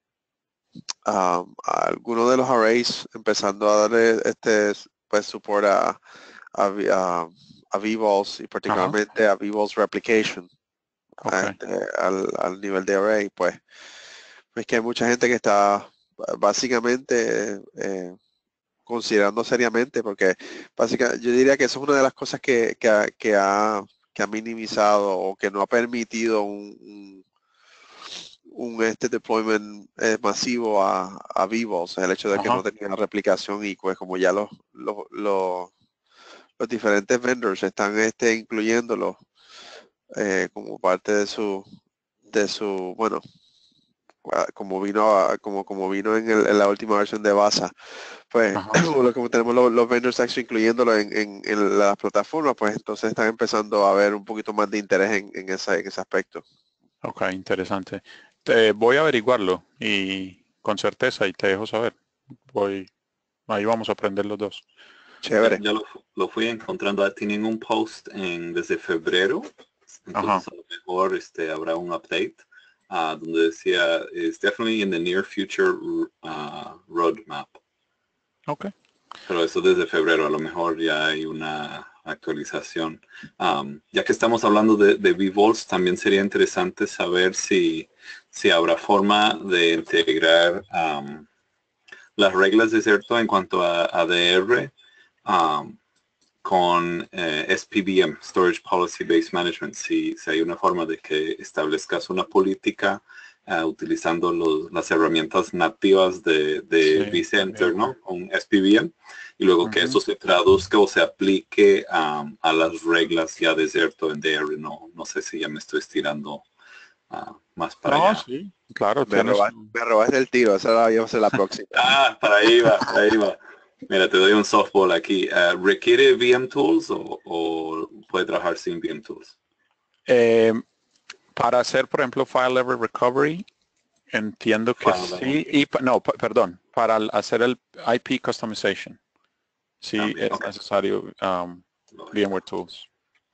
a, a algunos de los arrays, empezando a darle este, pues, support a a, V- a, a V-Balls y Ajá, particularmente a V-Balls Replication a ok. este, al, al nivel de array, pues es que hay mucha gente que está básicamente eh, considerando seriamente, porque básicamente yo diría que eso es una de las cosas que, que, ha, que ha que ha minimizado o que no ha permitido un, un, un, este deployment eh, masivo a, a V-Balls, el hecho de que no Ajá, tenía replicación y pues como ya los, los, los los diferentes vendors están este, incluyéndolo eh, como parte de su, de su, bueno, ah, como vino a- como, como vino en, el- en la última versión de Basa, pues ajá. lo como tenemos los, los vendors actually incluyéndolo en, en, en las plataformas, pues entonces están empezando a ver un poquito más de interés en, en, esa, en ese aspecto. Ok, interesante. Te voy a averiguarlo y con certeza y te dejo saber. Voy, ahí vamos a aprender los dos. Ya, Chévere. ya lo, lo fui encontrando. Ah, tienen un post en, desde febrero. Ajá. Entonces a lo mejor este, habrá un update ah, donde decía, it's definitely in the near future uh, roadmap. Ok. Pero eso desde febrero, a lo mejor ya hay una actualización. Um, ya que estamos hablando de, de V-Vaults, también sería interesante saber si, si habrá forma de integrar um, las reglas de cierto en cuanto a, a D R um, con eh, S P B M, Storage Policy Based Management, si, si hay una forma de que establezcas una política uh, utilizando los, las herramientas nativas de, de Sí, vCenter, ¿no? VMware. Con S P B M, y luego que Ujú. eso se traduzca o se aplique um, a las reglas ya de cierto en D R. No, no sé si ya me estoy estirando uh, más para No, allá. sí, claro, Me tienes. robaste, me robaste el tiro, esa la iba a ser la próxima. Ah, para ahí va, para ahí va. Mira, te doy un softball aquí. Uh, ¿Requiere V M Tools o, o puede trabajar sin V M Tools? Eh, para hacer, por ejemplo, file level recovery, entiendo que File level. sí. Y pa- no, pa- perdón, para el- hacer el I P customization, sí También, es ok. necesario um, Lo veo. VMware Tools.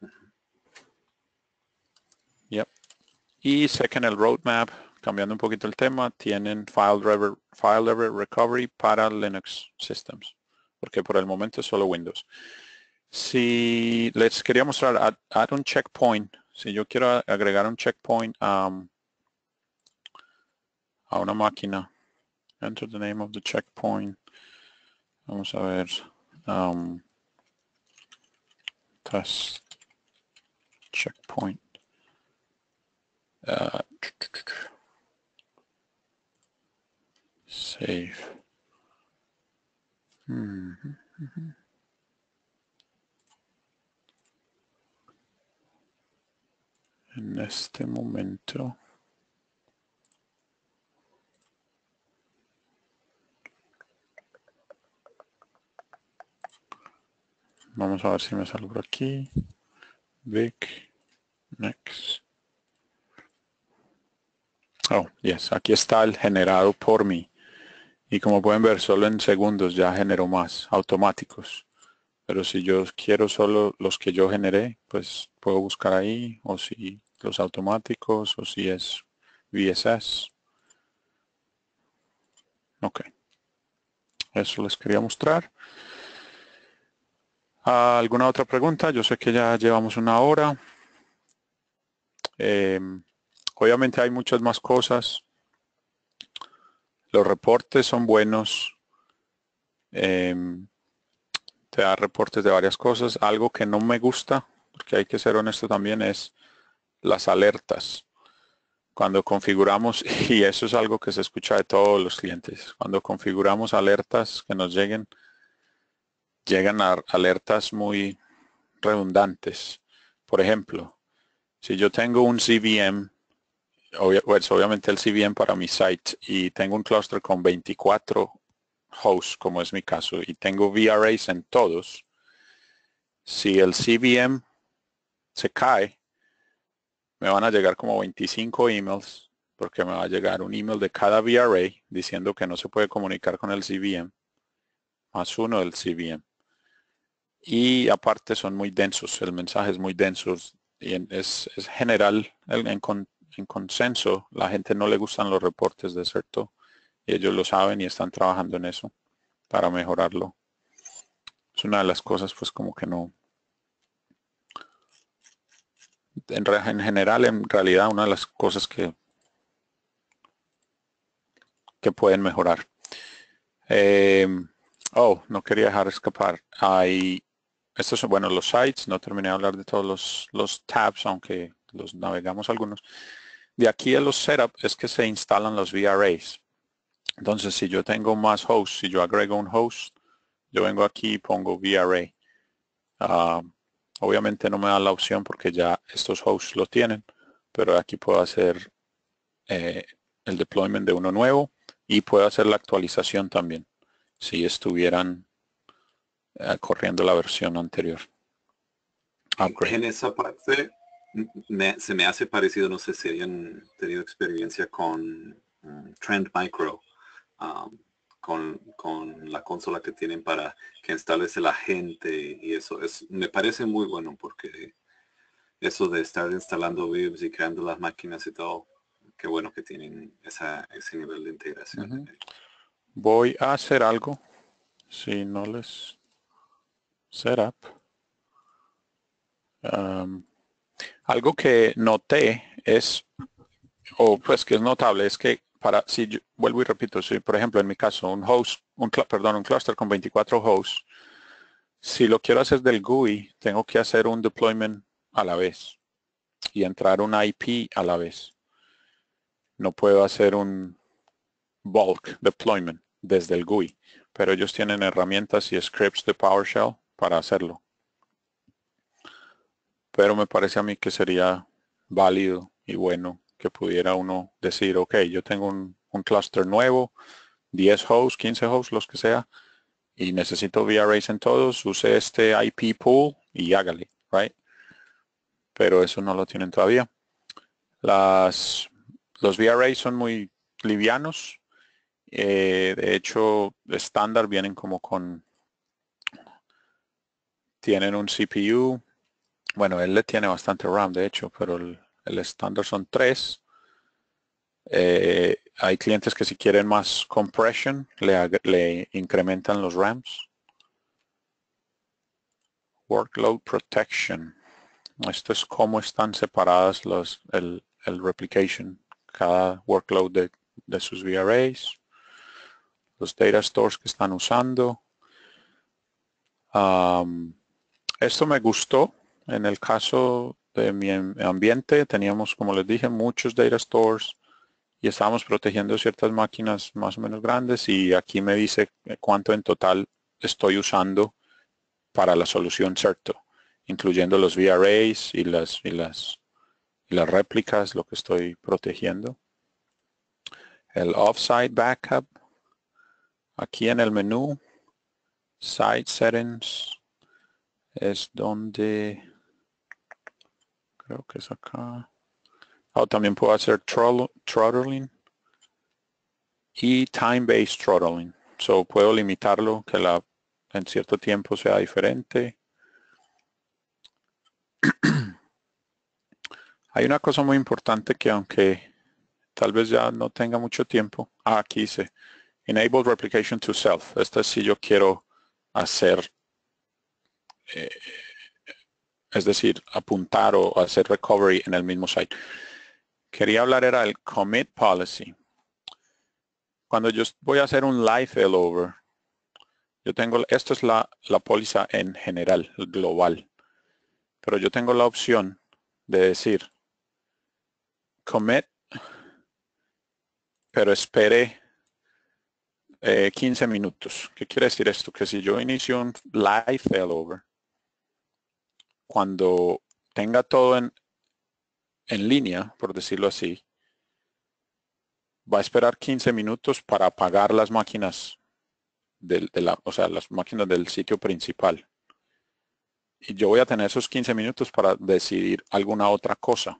Yep. Y sé que en el roadmap, cambiando un poquito el tema, tienen file level, file level recovery para Linux systems, porque por el momento es solo Windows. Si les quería mostrar, add, add un checkpoint. Si yo quiero agregar un checkpoint um, a una máquina, enter the name of the checkpoint. Vamos a ver. Um, test checkpoint. Uh, save. Hmm. En este momento. Vamos a ver si me salgo por aquí. Vic. Next. Oh, yes. Aquí está el generado por mí. Y como pueden ver, solo en segundos ya generó más automáticos. Pero si yo quiero solo los que yo generé, pues puedo buscar ahí. O si los automáticos o si es V S S. Ok. Eso les quería mostrar. ¿Alguna otra pregunta? Yo sé que ya llevamos una hora. Eh, obviamente hay muchas más cosas. Los reportes son buenos. Eh, te da reportes de varias cosas. Algo que no me gusta, porque hay que ser honesto también, es las alertas. Cuando configuramos, y eso es algo que se escucha de todos los clientes, cuando configuramos alertas que nos lleguen, llegan a alertas muy redundantes. Por ejemplo, si yo tengo un C V M, obvia, pues obviamente el C V M para mi site, y tengo un clúster con veinticuatro hosts, como es mi caso, y tengo V R As en todos, si el C V M se cae, me van a llegar como veinticinco emails, porque me va a llegar un email de cada V R A diciendo que no se puede comunicar con el C V M, más uno del C V M. Y aparte son muy densos, el mensaje es muy denso y es, es general, en, en, en consenso, la gente no le gustan los reportes de Certo y ellos lo saben y están trabajando en eso para mejorarlo. Es una de las cosas pues como que no, en, en general, en realidad, una de las cosas que, que pueden mejorar. Eh, oh, no quería dejar escapar. Hay, estos son, bueno, los sites, no terminé de hablar de todos los, los tabs, aunque los navegamos algunos. De aquí a los setup es que se instalan los V R As. Entonces, si yo tengo más hosts, si yo agrego un host, yo vengo aquí y pongo V R A. Uh, obviamente no me da la opción porque ya estos hosts lo tienen, pero aquí puedo hacer eh, el deployment de uno nuevo y puedo hacer la actualización también, si estuvieran eh, corriendo la versión anterior. Upgrade. En esa parte me, se me hace parecido, no sé si hayan tenido experiencia con um, Trend Micro, um, con, con la consola que tienen para que instales el agente y eso. Es, me parece muy bueno porque eso de estar instalando V I Ps y creando las máquinas y todo, qué bueno que tienen esa, ese nivel de integración. Uh-huh. Voy a hacer algo, si no les setup. Um, algo que noté es, o pues que es notable, es que para, si yo, vuelvo y repito, si por ejemplo en mi caso un host, un, perdón, un cluster con veinticuatro hosts, si lo quiero hacer del G U I, tengo que hacer un deployment a la vez y entrar un I P a la vez. No puedo hacer un bulk deployment desde el G U I, pero ellos tienen herramientas y scripts de PowerShell para hacerlo. Pero me parece a mí que sería válido y bueno que pudiera uno decir, ok, yo tengo un, un cluster nuevo, diez hosts, quince hosts, los que sea, y necesito V R As en todos, use este I P pool y hágale, right? Pero eso no lo tienen todavía. Las, los V R As son muy livianos. Eh, de hecho, estándar vienen como con, tienen un C P U. Bueno, él le tiene bastante RAM, de hecho, pero el, el estándar son tres. Eh, hay clientes que si quieren más compression, le, le incrementan los RAMs. Workload Protection. Esto es cómo están separadas los, el, el replication, cada workload de, de sus V R As, los data stores que están usando. Um, esto me gustó. En el caso de mi ambiente teníamos, como les dije, muchos data stores y estábamos protegiendo ciertas máquinas más o menos grandes y aquí me dice cuánto en total estoy usando para la solución Certo, incluyendo los V R As y las, y las, y las réplicas, lo que estoy protegiendo. El Offsite Backup, aquí en el menú, Site Settings, es donde, creo que es acá. Oh, también puedo hacer throttling y time-based throttling. So puedo limitarlo, que la, en cierto tiempo sea diferente. Hay una cosa muy importante que aunque tal vez ya no tenga mucho tiempo, ah, aquí dice Enable Replication to Self. Esta es si yo quiero hacer, eh, es decir, apuntar o hacer recovery en el mismo site. Quería hablar era el Commit Policy. Cuando yo voy a hacer un live failover, yo tengo, esto es la, la póliza en general, global. Pero yo tengo la opción de decir commit, pero espere eh, quince minutos. ¿Qué quiere decir esto? Que si yo inicio un live failover, cuando tenga todo en, en línea, por decirlo así, va a esperar quince minutos para apagar las máquinas del, de la, o sea, las máquinas del sitio principal. Y yo voy a tener esos quince minutos para decidir alguna otra cosa.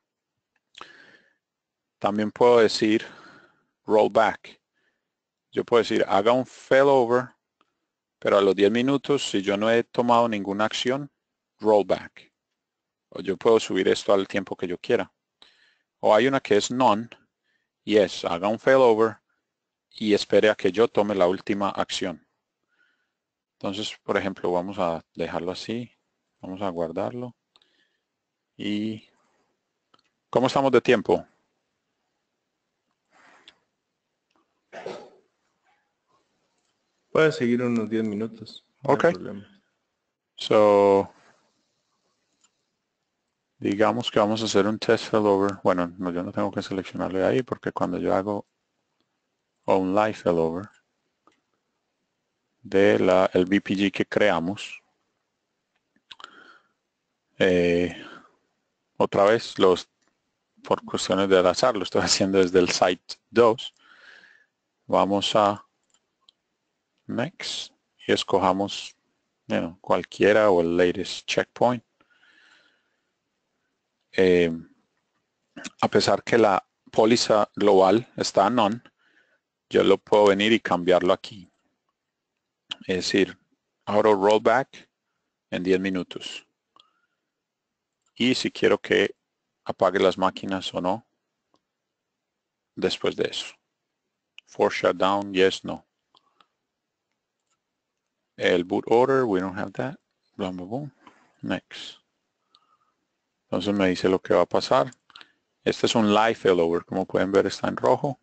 También puedo decir rollback. Yo puedo decir haga un failover, pero a los diez minutos, si yo no he tomado ninguna acción, rollback. O yo puedo subir esto al tiempo que yo quiera. O hay una que es none, y es haga un failover y espere a que yo tome la última acción. Entonces, por ejemplo, vamos a dejarlo así. Vamos a guardarlo. Y ¿cómo estamos de tiempo? Puede seguir unos diez minutos. No Ok. hay problema. So, digamos que vamos a hacer un test failover. Bueno, no, yo no tengo que seleccionarle ahí porque cuando yo hago un live failover de la, el V P G que creamos, eh, otra vez los por cuestiones del azar lo estoy haciendo desde el site dos. Vamos a next y escojamos you know, cualquiera o el latest checkpoint. Eh, a pesar que la póliza global está none, yo lo puedo venir y cambiarlo aquí. Es decir, auto rollback en diez minutos. Y si quiero que apague las máquinas o no, después de eso. Force shutdown, yes, no. El boot order, we don't have that. Blah, blah, blah. Next. Entonces me dice lo que va a pasar. Este es un live failover, como pueden ver está en rojo.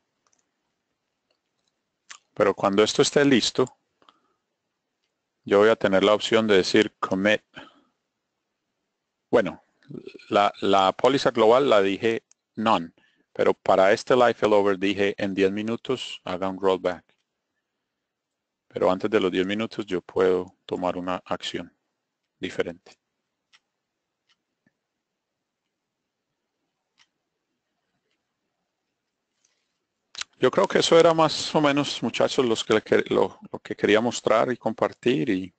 Pero cuando esto esté listo, yo voy a tener la opción de decir commit. Bueno, la, la póliza global la dije none, pero para este live failover dije en diez minutos haga un rollback. Pero antes de los diez minutos yo puedo tomar una acción diferente. Yo creo que eso era más o menos, muchachos, los que lo, lo que quería mostrar y compartir. Y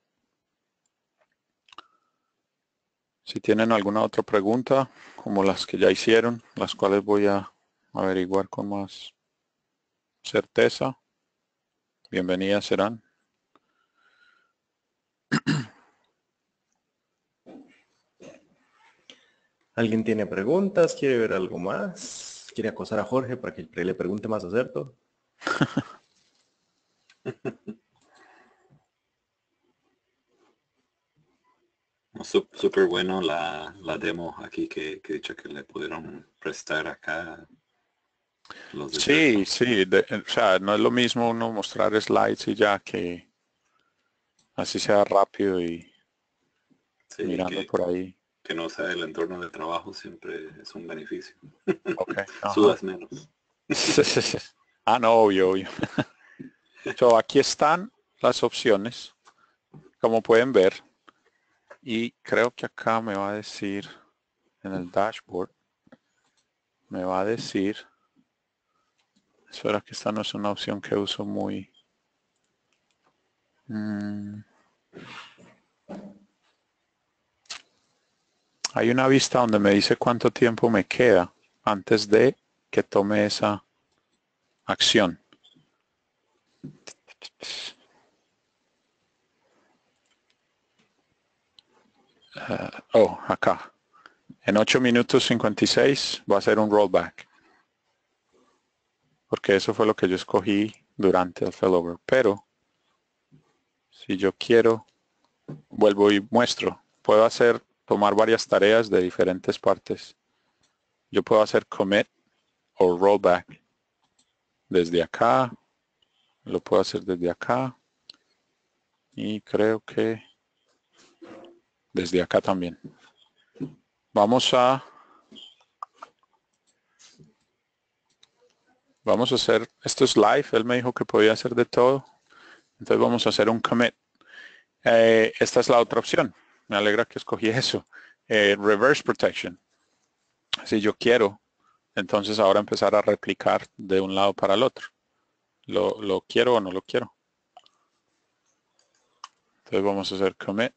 si tienen alguna otra pregunta, como las que ya hicieron, las cuales voy a averiguar con más certeza, bienvenidas serán. ¿Alguien tiene preguntas? ¿Quiere ver algo más? ¿Quiere acosar a Jorge para que le pregunte más acerto? Súper bueno la, la demo aquí que, que he dicho que le pudieron prestar acá. Los de Sí, Certo. sí, de, o sea, no es lo mismo uno mostrar slides y ya que así sea rápido y Sí, mirando que, por ahí. que no sea el entorno de trabajo siempre es un beneficio. Ok, ajá. Sudas menos. Ah, no, obvio, obvio. So, aquí están las opciones, como pueden ver. Y creo que acá me va a decir, en el dashboard, me va a decir, espera que esta no es una opción que uso muy... Mm, hay una vista donde me dice cuánto tiempo me queda antes de que tome esa acción. Uh, oh, acá. En ocho minutos cincuenta y seis va a ser un rollback. Porque eso fue lo que yo escogí durante el failover. Pero si yo quiero, vuelvo y muestro. Puedo hacer, tomar varias tareas de diferentes partes. Yo puedo hacer commit o rollback desde acá. Lo puedo hacer desde acá. Y creo que desde acá también. Vamos a vamos a hacer, esto es live, él me dijo que podía hacer de todo. Entonces vamos a hacer un commit. Eh, esta es la otra opción. Me alegra que escogí eso. Eh, reverse protection. Si yo quiero, entonces ahora empezar a replicar de un lado para el otro. ¿Lo, lo quiero o no lo quiero? Entonces vamos a hacer commit.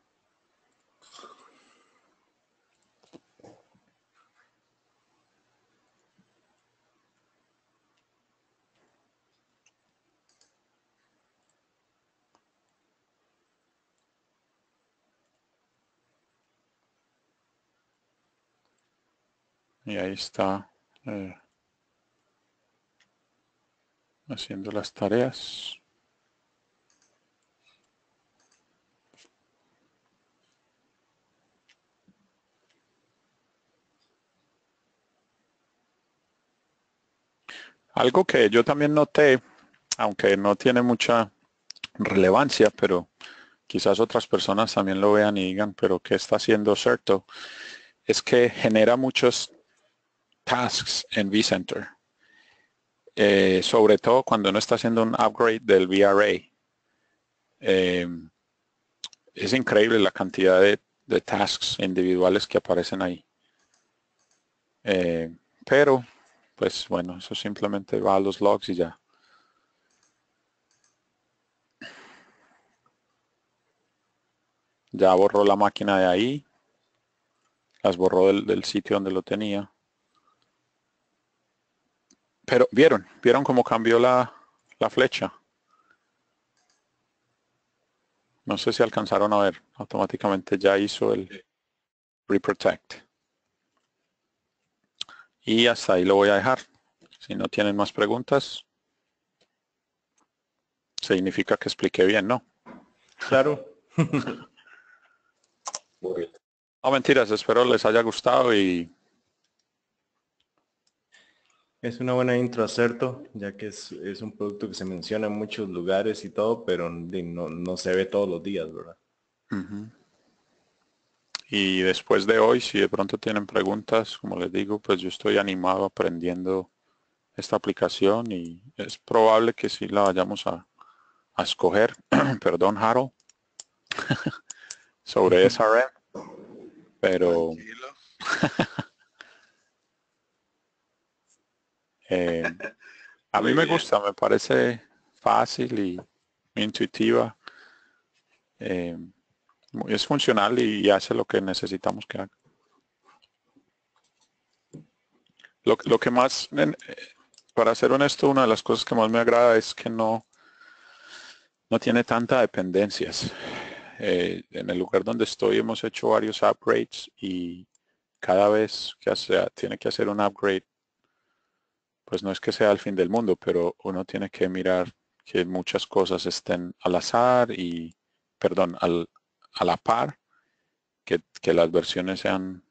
Y ahí está eh, haciendo las tareas. Algo que yo también noté, aunque no tiene mucha relevancia, pero quizás otras personas también lo vean y digan, pero ¿qué está haciendo Certo? Es que genera muchos tasks en vCenter. Eh, sobre todo cuando uno está haciendo un upgrade del V R A. Eh, es increíble la cantidad de, de tasks individuales que aparecen ahí. Eh, pero, pues bueno, eso simplemente va a los logs y ya. Ya borró la máquina de ahí. Las borró del, del sitio donde lo tenía. Pero, ¿vieron? ¿Vieron cómo cambió la, la flecha? No sé si alcanzaron a ver. Automáticamente ya hizo el reprotect. Y hasta ahí lo voy a dejar. Si no tienen más preguntas, significa que expliqué bien, ¿no? Claro. Muy bien. No, mentiras, espero les haya gustado y Es una buena intro a Certo, ya que es, es un producto que se menciona en muchos lugares y todo, pero de- no, no se ve todos los días, ¿verdad? uh-huh. Y después de hoy, si de pronto tienen preguntas, como les digo, pues yo estoy animado aprendiendo esta aplicación y es probable que sí la vayamos a, a escoger, perdón Harold, sobre S R M, pero eh, a Muy mí me bien. gusta, me parece fácil y intuitiva, eh, es funcional y, y hace lo que necesitamos que haga. Lo, lo que más, eh, para ser honesto, una de las cosas que más me agrada es que no, no tiene tanta dependencias. Eh, en el lugar donde estoy hemos hecho varios upgrades y cada vez que hace, tiene que hacer un upgrade, pues no es que sea el fin del mundo, pero uno tiene que mirar que muchas cosas estén al azar y, perdón, al, a la par, que, que las versiones sean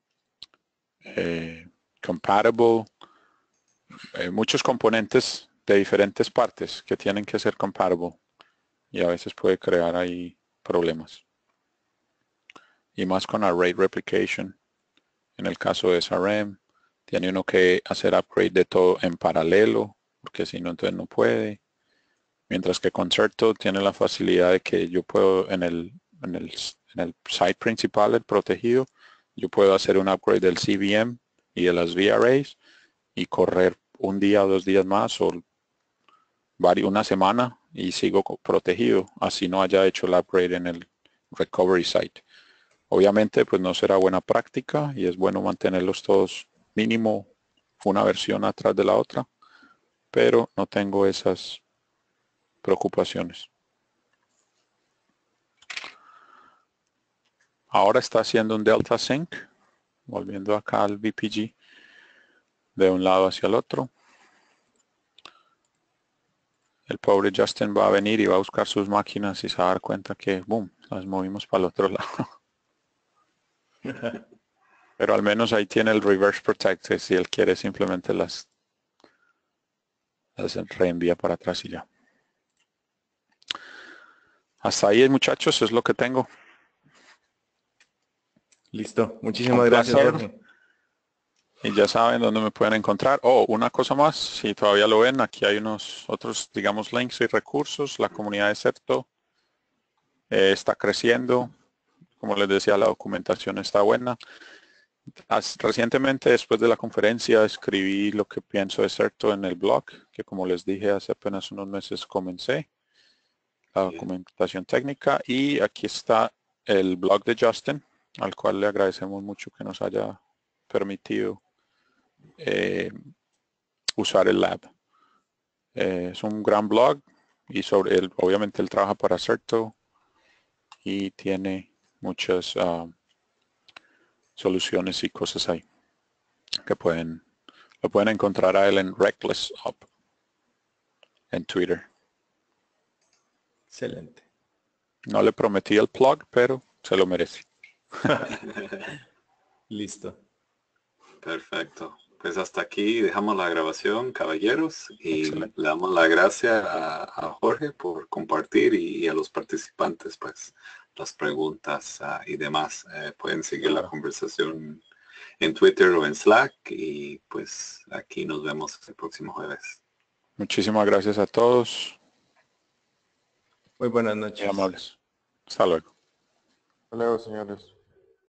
eh, compatible, eh, muchos componentes de diferentes partes que tienen que ser compatible y a veces puede crear ahí problemas. Y más con array replication, en el caso de S R M, tiene uno que hacer upgrade de todo en paralelo, porque si no, entonces no puede. Mientras que Concerto tiene la facilidad de que yo puedo en el, en el, en el site principal, el protegido, yo puedo hacer un upgrade del C V M y de las V R As y correr un día o dos días más o una semana y sigo protegido, así no haya hecho el upgrade en el recovery site. Obviamente pues no será buena práctica y es bueno mantenerlos todos mínimo una versión atrás de la otra, pero no tengo esas preocupaciones. Ahora está haciendo un Delta Sync volviendo acá al V P G, de un lado hacia el otro. El pobre Justin va a venir y va a buscar sus máquinas y se va a dar cuenta que, boom, las movimos para el otro lado. Pero al menos ahí tiene el reverse protect, si él quiere simplemente las, las reenvía para atrás y ya. Hasta ahí, muchachos, es lo que tengo. Listo. Muchísimas Un gracias, placer. Jorge. Y ya saben dónde me pueden encontrar. Oh, una cosa más, si todavía lo ven, aquí hay unos otros, digamos, links y recursos. La comunidad de Certo eh, está creciendo. Como les decía, la documentación está buena. As, recientemente, después de la conferencia, escribí lo que pienso de Certo en el blog, que como les dije, hace apenas unos meses comencé la documentación técnica. Y aquí está el blog de Justin, al cual le agradecemos mucho que nos haya permitido Eh, usar el lab. Eh, es un gran blog y sobre él, obviamente él trabaja para Certo y tiene muchas uh, soluciones y cosas ahí que pueden, lo pueden encontrar a él en Reckless Up en Twitter. Excelente. No le prometí el plug, pero se lo merece. Listo. Perfecto. Pues hasta aquí dejamos la grabación, caballeros, y Excelente. le damos la gracia a, a Jorge por compartir y, y a los participantes, pues, las preguntas uh, y demás. Eh, pueden seguir claro. la conversación en Twitter o en Slack y pues aquí nos vemos el próximo jueves. Muchísimas gracias a todos. Muy buenas noches. Muy amables. Hasta luego. Hasta luego, señores.